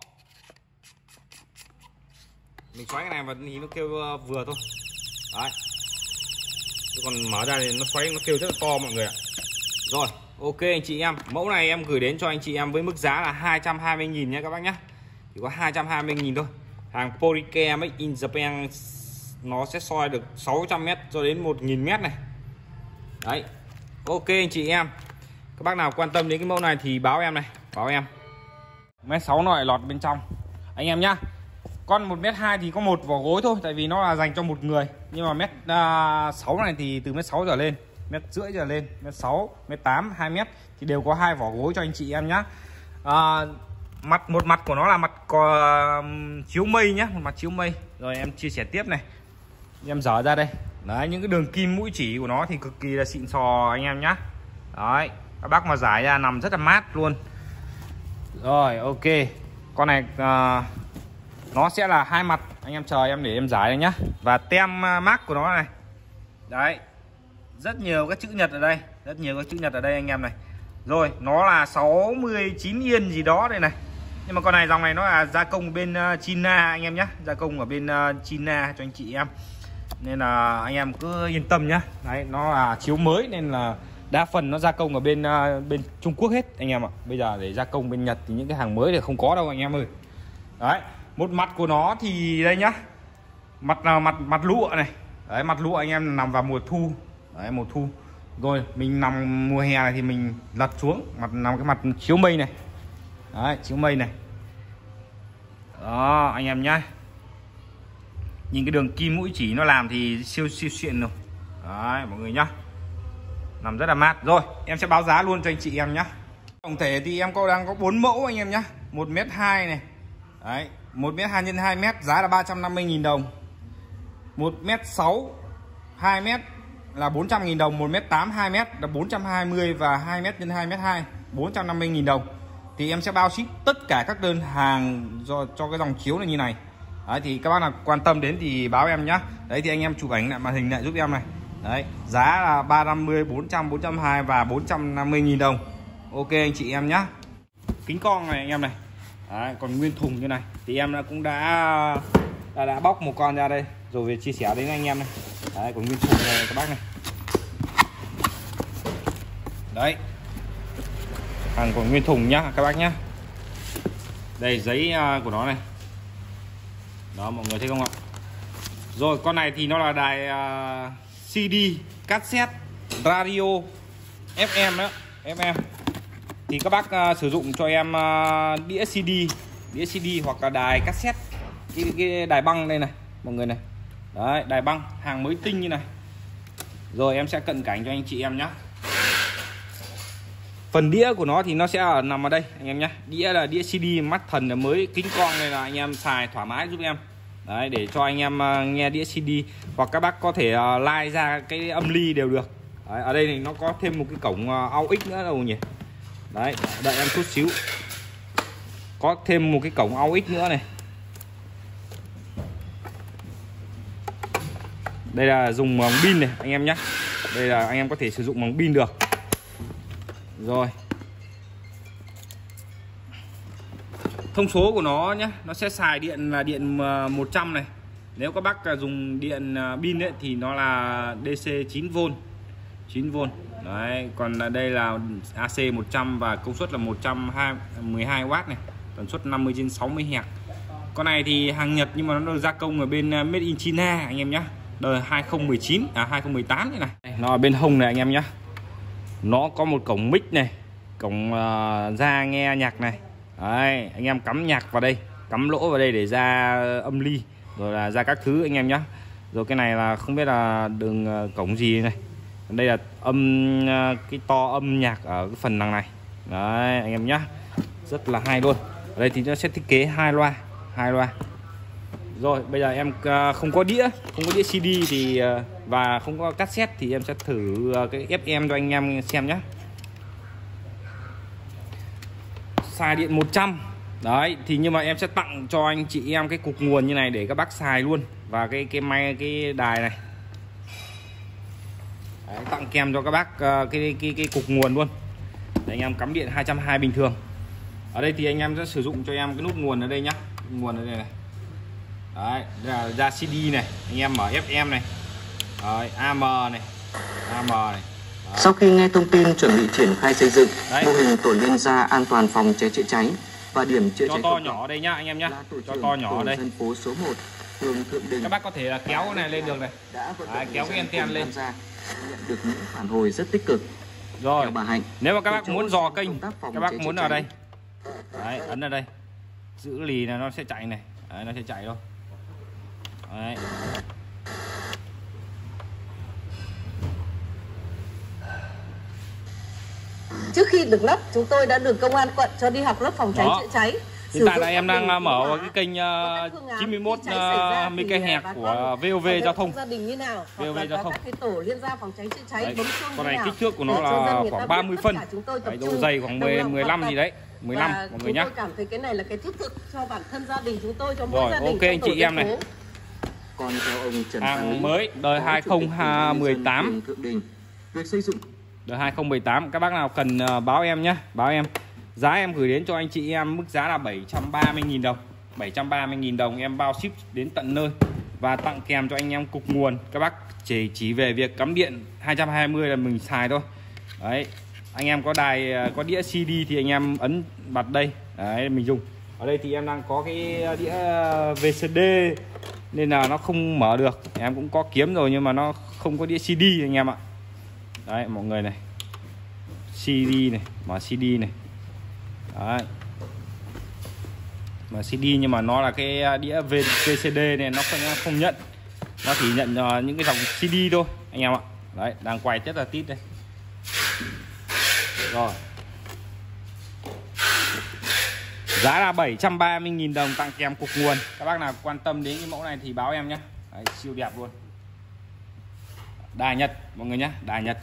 Mình xoáy cái này và thì nó kêu vừa thôi. Đấy. Chứ còn mở ra thì nó xoáy nó kêu rất là to mọi người ạ. Rồi, ok anh chị em, mẫu này em gửi đến cho anh chị em với mức giá là hai trăm hai mươi nghìn nhé các bác nhé. Chỉ có hai trăm hai mươi nghìn thôi. Hàng Polycare Made in Japan, nó sẽ soi được sáu trăm mét cho đến một nghìn mét này. Đấy. Ok anh chị em. Các bác nào quan tâm đến cái mẫu này thì báo em này, báo em. Mét sáu nó lại lọt bên trong. Anh em nhá. Con một mét hai thì có một vỏ gối thôi, tại vì nó là dành cho một người. Nhưng mà mét sáu này thì từ mét sáu trở lên, mét rưỡi trở lên, mét sáu, mét tám, hai mét thì đều có hai vỏ gối cho anh chị em nhá. À, mặt một mặt của nó là mặt có, um, chiếu mây nhá, một mặt chiếu mây. Rồi em chia sẻ tiếp này. Em dở ra đây. Đấy, những cái đường kim mũi chỉ của nó thì cực kỳ là xịn sò anh em nhá. Đấy, các bác mà giải ra nằm rất là mát luôn. Rồi, ok. Con này uh, nó sẽ là hai mặt, anh em chờ em để em giải đây nhá. Và tem mác của nó này. Đấy. Rất nhiều các chữ nhật ở đây, rất nhiều các chữ nhật ở đây anh em này. Rồi, nó là sáu mươi chín yên gì đó đây này. Nhưng mà con này dòng này nó là gia công bên uh, China anh em nhé, gia công ở bên uh, China cho anh chị em. Nên là anh em cứ yên tâm nhá. Đấy, nó là chiếu mới nên là đa phần nó gia công ở bên uh, bên Trung Quốc hết anh em ạ. Bây giờ để gia công bên Nhật thì những cái hàng mới thì không có đâu anh em ơi. Đấy, một mặt của nó thì đây nhá. Mặt uh, mặt mặt lụa này. Đấy, mặt lụa anh em nằm vào mùa thu. Đấy, mùa thu. Rồi mình nằm mùa hè này thì mình lật xuống, mặt nằm cái mặt chiếu mây này. Đấy, chiếu mây này. Đó anh em nhá. Nhìn cái đường kim mũi chỉ nó làm thì siêu siêu xịn rồi. Đấy mọi người nhá. Nằm rất là mát. Rồi em sẽ báo giá luôn cho anh chị em nhá. Tổng thể thì em có đang có bốn mẫu anh em nhá. Một mét hai này. Đấy, một mét hai nhân hai mét giá là ba trăm năm mươi nghìn đồng. Một mét sáu hai mét là bốn trăm nghìn đồng. Một mét tám hai mét là bốn trăm hai mươi. Và hai mét nhân hai mét hai bốn trăm năm mươi nghìn đồng. Thì em sẽ bao ship tất cả các đơn hàng do cho cái dòng chiếu này như này. Đấy, thì các bác nào quan tâm đến thì báo em nhá. Đấy thì anh em chụp ảnh lại màn hình lại giúp em này. Đấy, giá là ba trăm năm mươi, bốn trăm, bốn trăm hai mươi và bốn trăm năm mươi nghìn đồng. Ok anh chị em nhá. Kính con này anh em này. Đấy, còn nguyên thùng như này thì em đã cũng đã đã, đã bóc một con ra đây rồi về chia sẻ đến anh em này. Đấy, còn nguyên thùng này các bác này. Đấy. Hàng còn nguyên thùng nhá các bác nhá. Đây giấy của nó này. Đó mọi người thấy không ạ? Rồi con này thì nó là đài uh, xê đê, cassette, radio, ép em đó, ép em. Thì các bác uh, sử dụng cho em uh, đĩa xê đê, đĩa xê đê hoặc là đài cassette. Cái, cái đài băng đây này, mọi người này. Đấy, đài băng hàng mới tinh như này. Rồi em sẽ cận cảnh cho anh chị em nhé. Phần đĩa của nó thì nó sẽ nằm ở đây anh em nhé. Đĩa là đĩa xê đê mắt thần là mới, kính con này là anh em xài thoải mái giúp em. Đấy, để cho anh em nghe đĩa xê đê. Hoặc các bác có thể uh, like ra cái âm ly đều được. Đấy, ở đây thì nó có thêm một cái cổng uh, a u ích nữa đâu nhỉ. Đấy, đợi em chút xíu. Có thêm một cái cổng a u ích nữa này. Đây là dùng bằng pin này anh em nhé. Đây là anh em có thể sử dụng bằng pin được. Rồi. Thông số của nó nhé, nó sẽ xài điện là điện một trăm này. Nếu các bác dùng điện pin ấy thì nó là đê xê chín vôn. chín vôn. Đấy, còn là đây là a xê một trăm và công suất là một trăm mười hai oát này, tần suất năm mươi trên sáu mươi héc. Con này thì hàng Nhật nhưng mà nó được gia công ở bên Made in China anh em nhé. Đời hai không một chín à hai không một tám này này. Nó ở bên hông này anh em nhé. Nó có một cổng mic này, cổng uh, ra nghe nhạc này. Đấy, anh em cắm nhạc vào đây, cắm lỗ vào đây để ra âm ly, rồi là ra các thứ anh em nhé. Rồi cái này là không biết là đường uh, cổng gì này. Đây là âm cái to âm nhạc ở cái phần đằng này. Đấy anh em nhá, rất là hay luôn. Ở đây thì nó sẽ thiết kế hai loa, hai loa. Rồi bây giờ em không có đĩa, không có đĩa xê đê thì và không có cassette thì em sẽ thử cái ép em cho anh em xem nhé. Xài điện một trăm. Đấy thì nhưng mà em sẽ tặng cho anh chị em cái cục nguồn như này để các bác xài luôn, và cái cái may cái đài này. Đấy, tặng kèm cho các bác cái cái cái, cái cục nguồn luôn để anh em cắm điện hai trăm hai mươi bình thường. Ở đây thì anh em sẽ sử dụng cho em cái nút nguồn ở đây nhá, nguồn ở đây này. Đấy, đây là ra xê đê này, anh em mở ép em này. Đấy, a em này, a em này. Đấy.
Sau khi nghe thông tin chuẩn bị triển khai xây dựng mô hình tổ liên gia an toàn phòng cháy chữa cháy và điểm chữa cháy
cho to nhỏ ở đây nhá anh em nhá, cho to nhỏ ở đây.
Dân phố số một, phường Thượng Đình.
Các bác có thể là kéo cái này lên được này. Đấy, kéo cái anten lên.
Nhận được những phản hồi rất tích cực.
Rồi,
bà Hạnh,
nếu mà các bác muốn dò kênh, các bác muốn ở đây. Đấy, ấn ở đây. Giữ lì là nó sẽ chạy này. Đấy, nó sẽ chạy thôi. Đấy.
Trước khi được lắp, chúng tôi đã được công an quận cho đi học lớp phòng cháy chữa cháy.
Hiện tại là em đang mở cái kênh uh, chín mươi mốt uh, mê ga héc của vê o vê Giao thông.
Gia đình như nào?
vê o vê Giao thông.
Các cái tổ liên gia phòng cháy chữa cháy.
Đấy, con này kích thước của nó là khoảng ba mươi phân. Đấy, độ dày khoảng mười, mười lăm gì đấy, mười lăm mọi người nhá.
Tôi cảm thấy cái này là cái thiết thực cho bản thân gia đình chúng tôi, cho mỗi
rồi,
gia đình.
Ok anh chị em này.
Còn theo ông Trần
Hàng mới đời hai không một tám.
Việc xây dựng
đời hai không một tám, các bác nào cần uh, báo em nhé, báo em. Giá em gửi đến cho anh chị em mức giá là bảy trăm ba mươi nghìn đồng. bảy trăm ba mươi nghìn đồng em bao ship đến tận nơi và tặng kèm cho anh em cục nguồn. Các bác chỉ chỉ về việc cắm điện hai trăm hai mươi là mình xài thôi. Đấy, anh em có đài có đĩa xê đê thì anh em ấn bật đây. Đấy mình dùng. Ở đây thì em đang có cái đĩa vê xê đê nên là nó không mở được. Em cũng có kiếm rồi nhưng mà nó không có đĩa xê đê anh em ạ. Đấy mọi người này, xê đê này, mở xê đê này. Đấy, mở xê đê nhưng mà nó là cái đĩa vê xê đê này, nó không, nó không nhận, nó chỉ nhận uh, những cái dòng xê đê thôi anh em ạ. Đấy, đang quay rất là tít đây. Rồi, giá là bảy trăm ba mươi nghìn đồng tặng kèm cục nguồn. Các bác nào quan tâm đến cái mẫu này thì báo em nhé. Đấy, siêu đẹp luôn. Đài Nhật mọi người nhé, đài Nhật.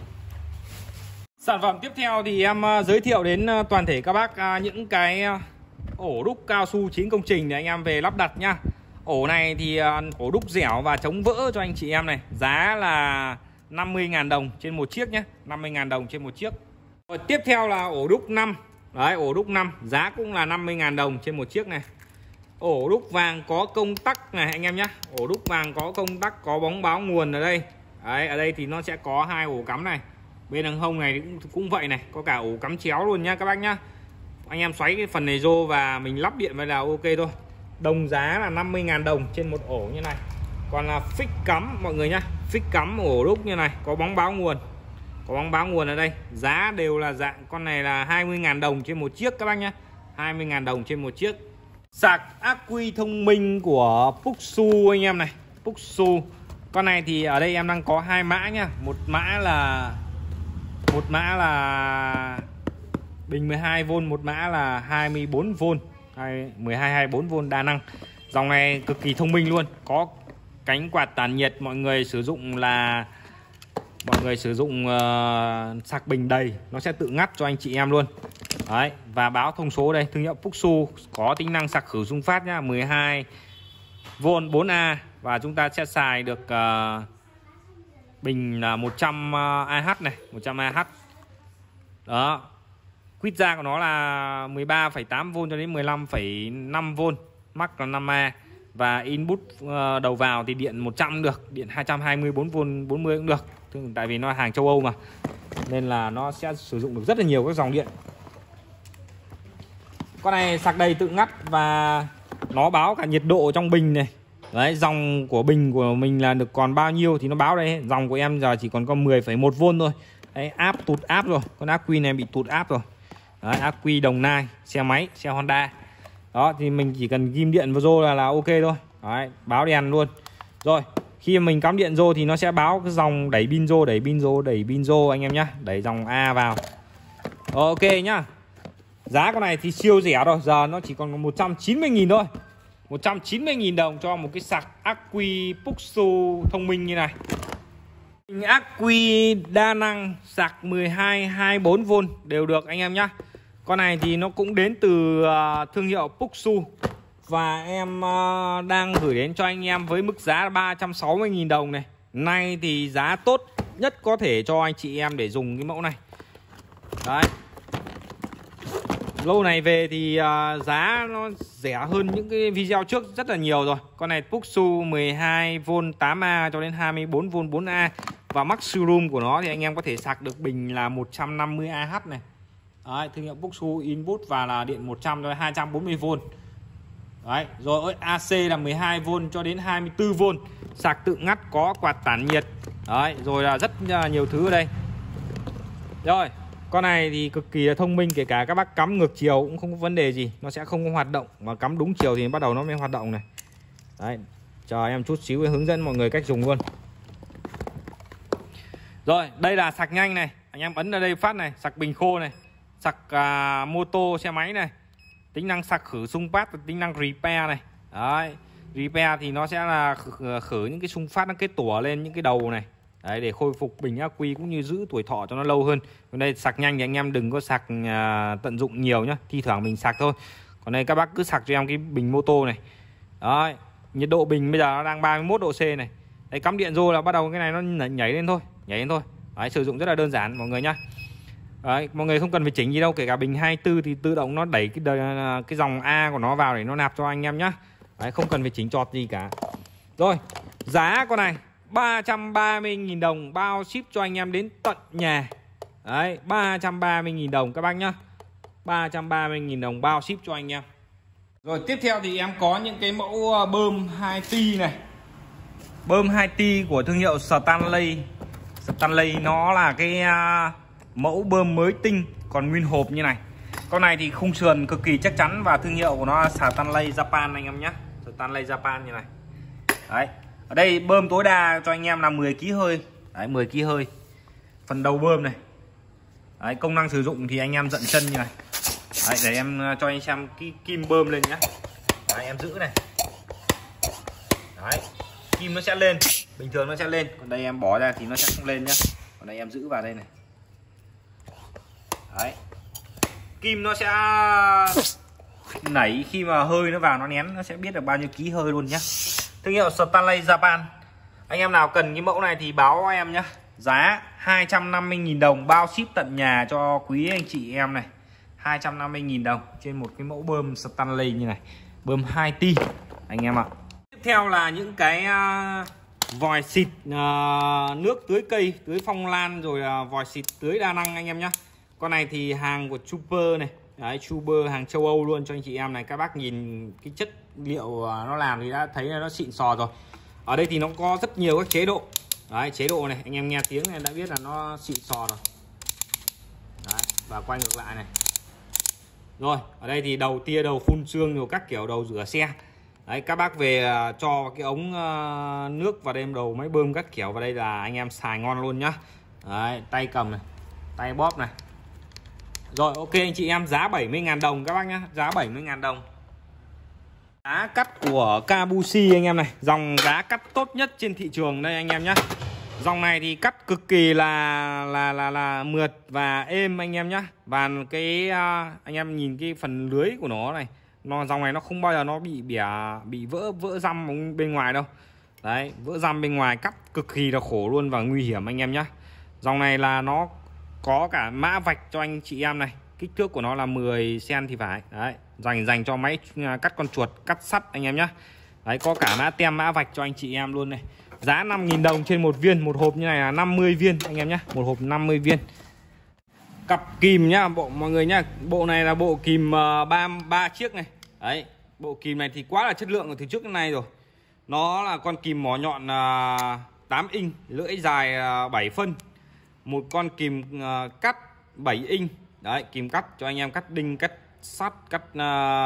Sản phẩm tiếp theo thì em giới thiệu đến toàn thể các bác những cái ổ đúc cao su chín công trình để anh em về lắp đặt nhá. Ổ này thì ổ đúc dẻo và chống vỡ cho anh chị em này. Giá là năm mươi nghìn đồng trên một chiếc nhé, năm mươi nghìn đồng trên một chiếc. Rồi tiếp theo là ổ đúc năm. Đấy, ổ đúc năm, giá cũng là năm mươi nghìn đồng trên một chiếc này. Ổ đúc vàng có công tắc này anh em nhé. Ổ đúc vàng có công tắc, có bóng báo nguồn ở đây. Đấy, ở đây thì nó sẽ có hai ổ cắm này. Bên đằng hông này cũng, cũng vậy này, có cả ổ cắm chéo luôn nhá các bác nhá. Anh em xoáy cái phần này rô và mình lắp điện vào là ok thôi. Đồng giá là năm mươi nghìn đồng trên một ổ như này. Còn là phích cắm mọi người nhá, phích cắm ổ đúc như này, có bóng báo nguồn. Có bóng báo nguồn ở đây. Giá đều là dạng con này là hai mươi nghìn đồng trên một chiếc các bác nhá. hai mươi nghìn đồng trên một chiếc. Sạc ắc quy thông minh của Puxu anh em này, Puxu. Con này thì ở đây em đang có hai mã nhá. Một mã là một mã là bình mười hai vôn, một mã là hai mươi bốn vôn, mười hai hai mươi bốn vôn đa năng. Dòng này cực kỳ thông minh luôn, có cánh quạt tản nhiệt, mọi người sử dụng là mọi người sử dụng uh, sạc bình đầy nó sẽ tự ngắt cho anh chị em luôn. Đấy, và báo thông số đây, thương hiệu Puxu, có tính năng sạc khử rung phát nhá, mười hai vôn bốn A và chúng ta sẽ xài được uh, bình là một trăm A H này, một trăm A H. Đó. Quýt ra của nó là mười ba phẩy tám vôn cho đến mười lăm phẩy năm vôn, max là năm A. Và input uh, đầu vào thì điện một trăm cũng được, điện hai trăm hai mươi bốn vôn bốn mươi cũng được. Tại vì nó là hàng châu Âu mà, nên là nó sẽ sử dụng được rất là nhiều các dòng điện. Con này sạc đầy tự ngắt và nó báo cả nhiệt độ trong bình này. Đấy, dòng của bình của mình là được còn bao nhiêu thì nó báo đây. Dòng của em giờ chỉ còn có mười phẩy một vôn thôi. Đấy, áp tụt áp rồi. Con ác quy này bị tụt áp rồi. Đấy, ác quy Đồng Nai, xe máy, xe Honda. Đó, thì mình chỉ cần ghim điện vào rô là, là ok thôi. Đấy, báo đèn luôn. Rồi, Khi mà mình cắm điện rô thì nó sẽ báo cái dòng đẩy pin rô, đẩy pin rô, đẩy pin rô anh em nhá, đẩy dòng A vào. Ok nhá. Giá con này thì siêu rẻ rồi, giờ nó chỉ còn một trăm chín mươi nghìn thôi. một trăm chín mươi nghìn đồng cho một cái sạc Acqui Puxo thông minh như này. Acqui đa năng sạc mười hai, hai mươi bốn vôn đều được anh em nhá. Con này thì nó cũng đến từ uh, thương hiệu Puxo. Và em uh, đang gửi đến cho anh em với mức giá ba trăm sáu mươi nghìn đồng này. Nay thì giá tốt nhất có thể cho anh chị em để dùng cái mẫu này. Đấy. Lâu này về thì uh, giá nó rẻ hơn những cái video trước rất là nhiều rồi. Con này Puxo mười hai vôn tám A cho đến hai mươi bốn vôn bốn A. Và maximum của nó thì anh em có thể sạc được bình là một trăm năm mươi A H này. Đấy, thương hiệu Puxo input và là điện một trăm cho đến hai trăm bốn mươi vôn. Đấy, rồi a xê là mười hai vôn cho đến hai mươi tư vôn. Sạc tự ngắt có quạt tản nhiệt. Đấy, rồi là rất là nhiều thứ ở đây. Rồi, con này thì cực kỳ là thông minh, kể cả các bác cắm ngược chiều cũng không có vấn đề gì, nó sẽ không có hoạt động, mà cắm đúng chiều thì bắt đầu nó mới hoạt động này. Đấy, chờ em chút xíu hướng dẫn mọi người cách dùng luôn. Rồi, đây là sạc nhanh này, anh em ấn vào đây phát này, sạc bình khô này, sạc à, mô tô xe máy này, tính năng sạc khử xung phát và tính năng repair này. Đấy, repair thì nó sẽ là khử, khử những cái xung phát, nó kết tủa lên những cái đầu này. Đấy, để khôi phục bình ắc quy cũng như giữ tuổi thọ cho nó lâu hơn. Còn đây sạc nhanh thì anh em đừng có sạc à, tận dụng nhiều nhá, thi thoảng mình sạc thôi. Còn đây các bác cứ sạc cho em cái bình mô tô này. Đấy, nhiệt độ bình bây giờ nó đang ba mươi mốt độ C này. Đấy, cắm điện vô là bắt đầu cái này nó nhảy lên thôi, nhảy lên thôi. Đấy, sử dụng rất là đơn giản mọi người nhá. Đấy, mọi người không cần phải chỉnh gì đâu, kể cả bình hai mươi tư thì tự động nó đẩy cái cái dòng A của nó vào để nó nạp cho anh em nhá. Đấy, không cần phải chỉnh chọt gì cả. Rồi, giá con này ba trăm ba mươi nghìn đồng bao ship cho anh em đến tận nhà. Đấy, ba trăm ba mươi nghìn đồng các bác nhá. ba trăm ba mươi nghìn đồng bao ship cho anh em. Rồi tiếp theo thì em có những cái mẫu bơm hai ti này. Bơm hai ti của thương hiệu Stanley. Stanley nó là cái uh, mẫu bơm mới tinh, còn nguyên hộp như này. Con này thì khung sườn cực kỳ chắc chắn và thương hiệu của nó là Stanley Japan anh em nhé. Stanley Japan như này. Đấy, ở đây bơm tối đa cho anh em là mười ki lô gam hơi. Đấy, mười ki lô gam hơi. Phần đầu bơm này. Đấy, công năng sử dụng thì anh em dận chân như này. Đấy, để em cho anh xem cái kim bơm lên nhé. Đấy, em giữ này. Đấy, kim nó sẽ lên, bình thường nó sẽ lên, còn đây em bỏ ra thì nó sẽ không lên nhá. Còn đây em giữ vào đây này. Đấy, kim nó sẽ nảy khi mà hơi nó vào nó nén, nó sẽ biết được bao nhiêu ký hơi luôn nhá. Thương hiệu Stanley Japan. Anh em nào cần cái mẫu này thì báo em nhá. Giá hai trăm năm mươi nghìn đồng bao ship tận nhà cho quý anh chị em này. hai trăm năm mươi nghìn đồng trên một cái mẫu bơm Stanley như này. Bơm hai ti anh em ạ. Tiếp theo là những cái uh, vòi xịt uh, nước tưới cây, tưới phong lan, rồi uh, vòi xịt tưới đa năng anh em nhé. Con này thì hàng của Chuper này. Đấy, Chuper hàng châu Âu luôn cho anh chị em này. Các bác nhìn cái chất liệu uh, nó làm thì đã thấy là nó xịn sò rồi. Ở đây thì nó có rất nhiều các chế độ. Đấy, chế độ này anh em nghe tiếng này đã biết là nó xịn sò rồi. Đấy, và quay ngược lại này. Rồi, ở đây thì đầu tia, đầu phun sương, rồi các kiểu đầu rửa xe. Đấy, các bác về cho cái ống uh, nước vào đêm đầu máy bơm các kiểu vào đây là anh em xài ngon luôn nhá. Đấy, tay cầm này, tay bóp này. Rồi, ok anh chị em, giá bảy mươi nghìn đồng các bác nhá, giá bảy mươi nghìn đồng. Giá cắt của Kabushi anh em này, dòng giá cắt tốt nhất trên thị trường đây anh em nhá. Dòng này thì cắt cực kỳ là là là là mượt và êm anh em nhá. Và cái uh, anh em nhìn cái phần lưới của nó này, nó dòng này nó không bao giờ nó bị bẻ, bị vỡ vỡ răm bên ngoài đâu. Đấy, vỡ răm bên ngoài cắt cực kỳ là khổ luôn và nguy hiểm anh em nhá. Dòng này là nó có cả mã vạch cho anh chị em này, kích thước của nó là mười xăng-ti-mét thì phải. Đấy, dành dành cho máy cắt con chuột, cắt sắt anh em nhá. Đấy, có cả mã tem, mã vạch cho anh chị em luôn này. Giá năm nghìn đồng trên một viên, một hộp như này là năm mươi viên anh em nhá, một hộp năm mươi viên. Cặp kìm nhá, bộ mọi người nhá, bộ này là bộ kìm uh, ba ba chiếc này. Đấy, bộ kìm này thì quá là chất lượng từ trước đến nay rồi. Nó là con kìm mỏ nhọn uh, tám inch, lưỡi dài uh, bảy phân. Một con kìm uh, cắt bảy inch. Đấy, kìm cắt cho anh em cắt đinh, cắt sắt, cắt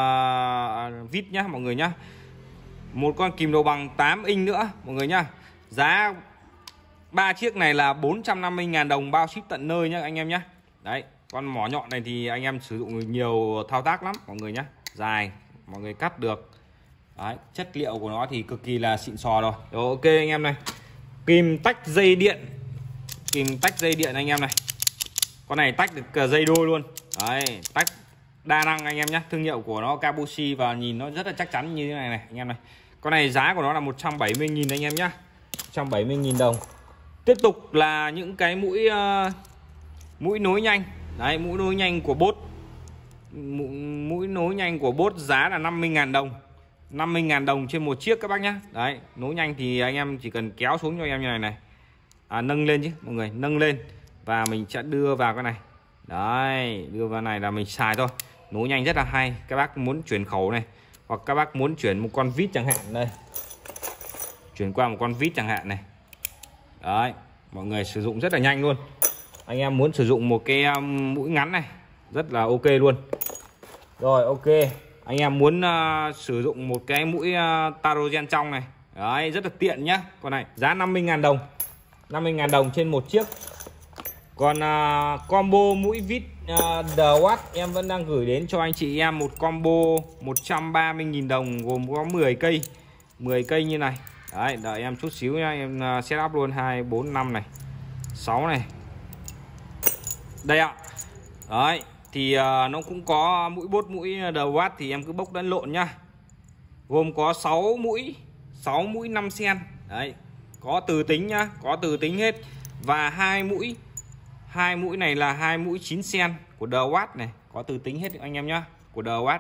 uh, vít nhá mọi người nhá. Một con kìm đầu bằng tám inch nữa mọi người nhá. Giá ba chiếc này là bốn trăm năm mươi nghìn đồng bao ship tận nơi nhá anh em nhé. Đấy, con mỏ nhọn này thì anh em sử dụng nhiều thao tác lắm mọi người nhé. Dài, mọi người cắt được. Đấy, chất liệu của nó thì cực kỳ là xịn sò rồi. Rồi ok anh em này. Kìm tách dây điện. Kìm tách dây điện anh em này. Con này tách được cả dây đôi luôn. Đấy, tách đa năng anh em nhé. Thương hiệu của nó Kabushi và nhìn nó rất là chắc chắn như thế này này anh em này. Con này giá của nó là một trăm bảy mươi nghìn anh em nhé. một trăm bảy mươi nghìn đồng. Tiếp tục là những cái mũi uh, mũi nối nhanh. Đấy, mũi nối nhanh của Boss. Mũi, mũi nối nhanh của Boss giá là năm mươi nghìn đồng. năm mươi nghìn đồng trên một chiếc các bác nhé. Đấy, nối nhanh thì anh em chỉ cần kéo xuống cho em như này này. À, nâng lên chứ mọi người, nâng lên và mình sẽ đưa vào cái này. Đấy, đưa vào này là mình xài thôi. Nối nhanh rất là hay. Các bác muốn chuyển khẩu này, hoặc các bác muốn chuyển một con vít chẳng hạn đây. Chuyển qua một con vít chẳng hạn này. Đấy, mọi người sử dụng rất là nhanh luôn. Anh em muốn sử dụng một cái um, mũi ngắn này rất là ok luôn. Rồi ok, anh em muốn uh, sử dụng một cái mũi uh, taro gen trong này. Đấy, rất là tiện nhá. Con này giá năm mươi nghìn đồng. năm mươi nghìn đồng trên một chiếc. Còn uh, combo mũi vít uh, The Watt em vẫn đang gửi đến cho anh chị em một combo một trăm ba mươi nghìn đồng, gồm có mười cây. mười cây như này. Đấy, đợi em chút xíu nha, em uh, set up luôn hai, bốn, năm này, sáu này. Đây ạ. Đấy, thì uh, nó cũng có mũi Boss, mũi The Watt thì em cứ bốc lẫn lộn nhá. Gồm có sáu mũi, sáu mũi năm sen. Đấy, có từ tính nhá, có từ tính hết. Và hai mũi, hai mũi này là hai mũi chín sen của The Watt này, có từ tính hết anh em nhá, của The Watt.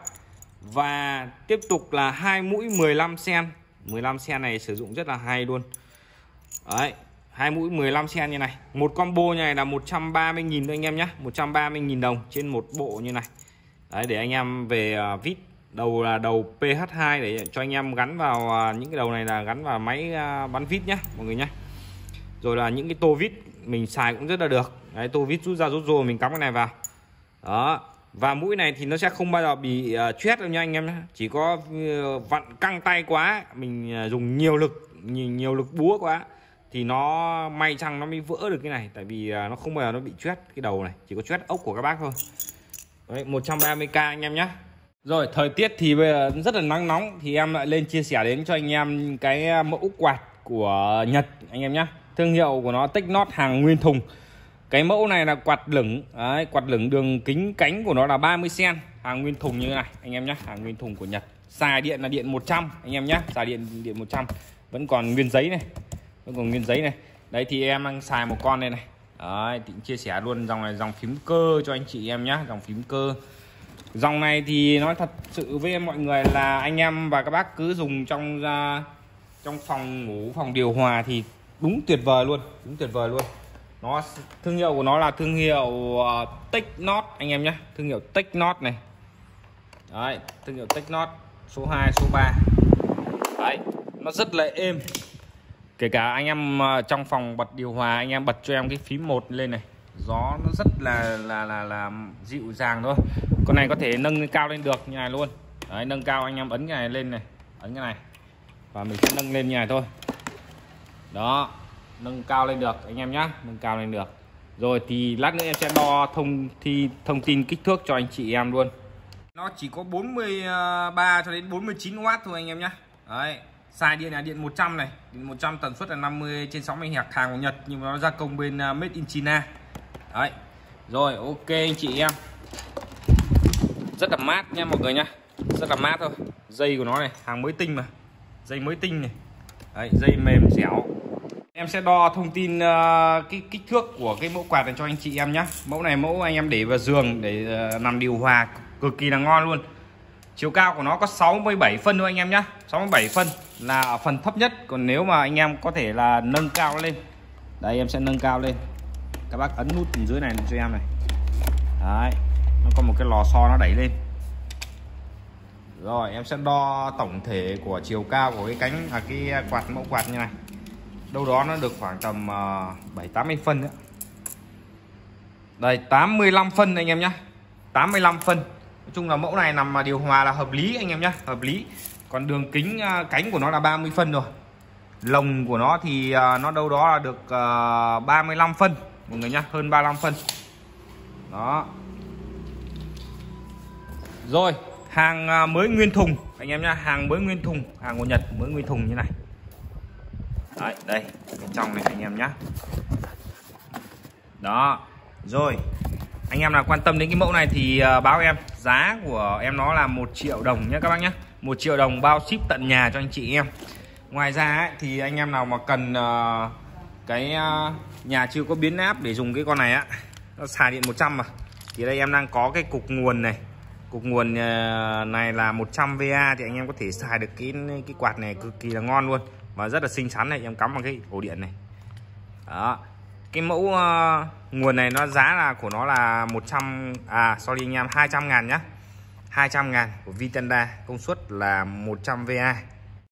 Và tiếp tục là hai mũi mười lăm sen. mười lăm sen này sử dụng rất là hay luôn. Đấy, hai mũi mười lăm sen như này. Một combo như này là một trăm ba mươi nghìn thôi anh em nhé. một trăm ba mươi nghìn đồng trên một bộ như này. Đấy, để anh em về uh, vít. Đầu là đầu pê hát hai để cho anh em gắn vào uh, những cái đầu này là gắn vào máy uh, bắn vít nhá mọi người nhé. Rồi là những cái tô vít mình xài cũng rất là được. Đấy, tô vít rút ra rút rồi mình cắm cái này vào. Đó. Và mũi này thì nó sẽ không bao giờ bị uh, choét đâu nha anh em nhé. Chỉ có uh, vặn căng tay quá, mình uh, dùng nhiều lực, nhiều, nhiều lực búa quá thì nó may chăng nó mới vỡ được cái này. Tại vì uh, nó không bao giờ nó bị choét cái đầu này, chỉ có choét ốc của các bác thôi. Đấy, một trăm ba mươi k anh em nhé. Rồi thời tiết thì bây giờ rất là nắng nóng thì em lại lên chia sẻ đến cho anh em cái mẫu quạt của Nhật anh em nhé. Thương hiệu của nó Technot, hàng nguyên thùng. Cái mẫu này là quạt lửng. Đấy, quạt lửng đường kính cánh của nó là ba mươi xen, hàng nguyên thùng như thế này anh em nhé, hàng nguyên thùng của Nhật. Xài điện là điện một trăm anh em nhé, xài điện điện một trăm, vẫn còn nguyên giấy này, vẫn còn nguyên giấy này. Đấy thì em đang xài một con này này. Đấy, thì chia sẻ luôn dòng này, dòng phím cơ cho anh chị em nhé, dòng phím cơ. Dòng này thì nói thật sự với mọi người là anh em và các bác cứ dùng trong uh, trong phòng ngủ, phòng điều hòa thì đúng tuyệt vời luôn, đúng tuyệt vời luôn. Nó thương hiệu của nó là thương hiệu uh, Technot anh em nhé, thương hiệu Technot này. Đấy, thương hiệu Technot số hai, số ba. Đấy, nó rất là êm. Kể cả anh em uh, trong phòng bật điều hòa, anh em bật cho em cái phím một lên này, gió nó rất là là là là dịu dàng thôi. Con này có thể nâng cao lên được như này luôn. Đấy, nâng cao anh em ấn cái này lên này, ấn cái này và mình sẽ nâng lên như này thôi. Đó, nâng cao lên được anh em nhá, nâng cao lên được. Rồi thì lát nữa em sẽ đo thông thì thông tin kích thước cho anh chị em luôn. Nó chỉ có bốn mươi ba cho đến bốn mươi chín oát thôi anh em nhá. Đấy, xài điện là điện một trăm này, điện một trăm, tần suất là năm mươi trên sáu mươi héc, hàng của Nhật nhưng mà nó gia công bên Made in China. Đấy. Rồi ok anh chị em. Rất là mát nha mọi người nhá, rất là mát thôi. Dây của nó này, hàng mới tinh mà, dây mới tinh này. Đấy, dây mềm dẻo. Em sẽ đo thông tin uh, cái kích thước của cái mẫu quạt này cho anh chị em nhé. Mẫu này mẫu anh em để vào giường để uh, nằm điều hòa cực kỳ là ngon luôn. Chiều cao của nó có sáu mươi bảy phân thôi anh em nhé, sáu mươi bảy phân là ở phần thấp nhất. Còn nếu mà anh em có thể là nâng cao lên, đây em sẽ nâng cao lên, các bác ấn nút dưới này cho em này. Đấy, nó có một cái lò xo nó đẩy lên. Rồi em sẽ đo tổng thể của chiều cao của cái cánh à, cái quạt mẫu quạt như này. Đâu đó nó được khoảng tầm uh, bảy tám mươi phân nữa. Đây, tám mươi lăm phân anh em nhé, tám mươi lăm phân. Nói chung là mẫu này nằm mà điều hòa là hợp lý anh em nhé, hợp lý. Còn đường kính uh, cánh của nó là ba mươi phân rồi. Lồng của nó thì uh, nó đâu đó là được uh, ba mươi lăm phân mọi người nhá, hơn ba mươi lăm phân. Đó. Rồi, hàng uh, mới nguyên thùng anh em nhá, hàng mới nguyên thùng, hàng của Nhật mới nguyên thùng như này. Đấy, đây, bên trong này anh em nhá. Đó. Rồi. Anh em nào quan tâm đến cái mẫu này thì uh, báo em, giá của em nó là một triệu đồng nhé các bác nhé. một triệu đồng bao ship tận nhà cho anh chị em. Ngoài ra ấy, thì anh em nào mà cần uh, cái uh, nhà chưa có biến áp để dùng cái con này á, nó xài điện một trăm mà. Thì đây em đang có cái cục nguồn này. Cục nguồn uh, này là một trăm vê a thì anh em có thể xài được cái cái quạt này cực kỳ là ngon luôn và rất là xinh xắn này, em cắm vào cái ổ điện này. Đó. Cái mẫu uh, nguồn này nó giá là của nó là một trăm à sorry anh em hai trăm ngàn nhá. hai trăm ngàn của Vitanda, công suất là một trăm vê a.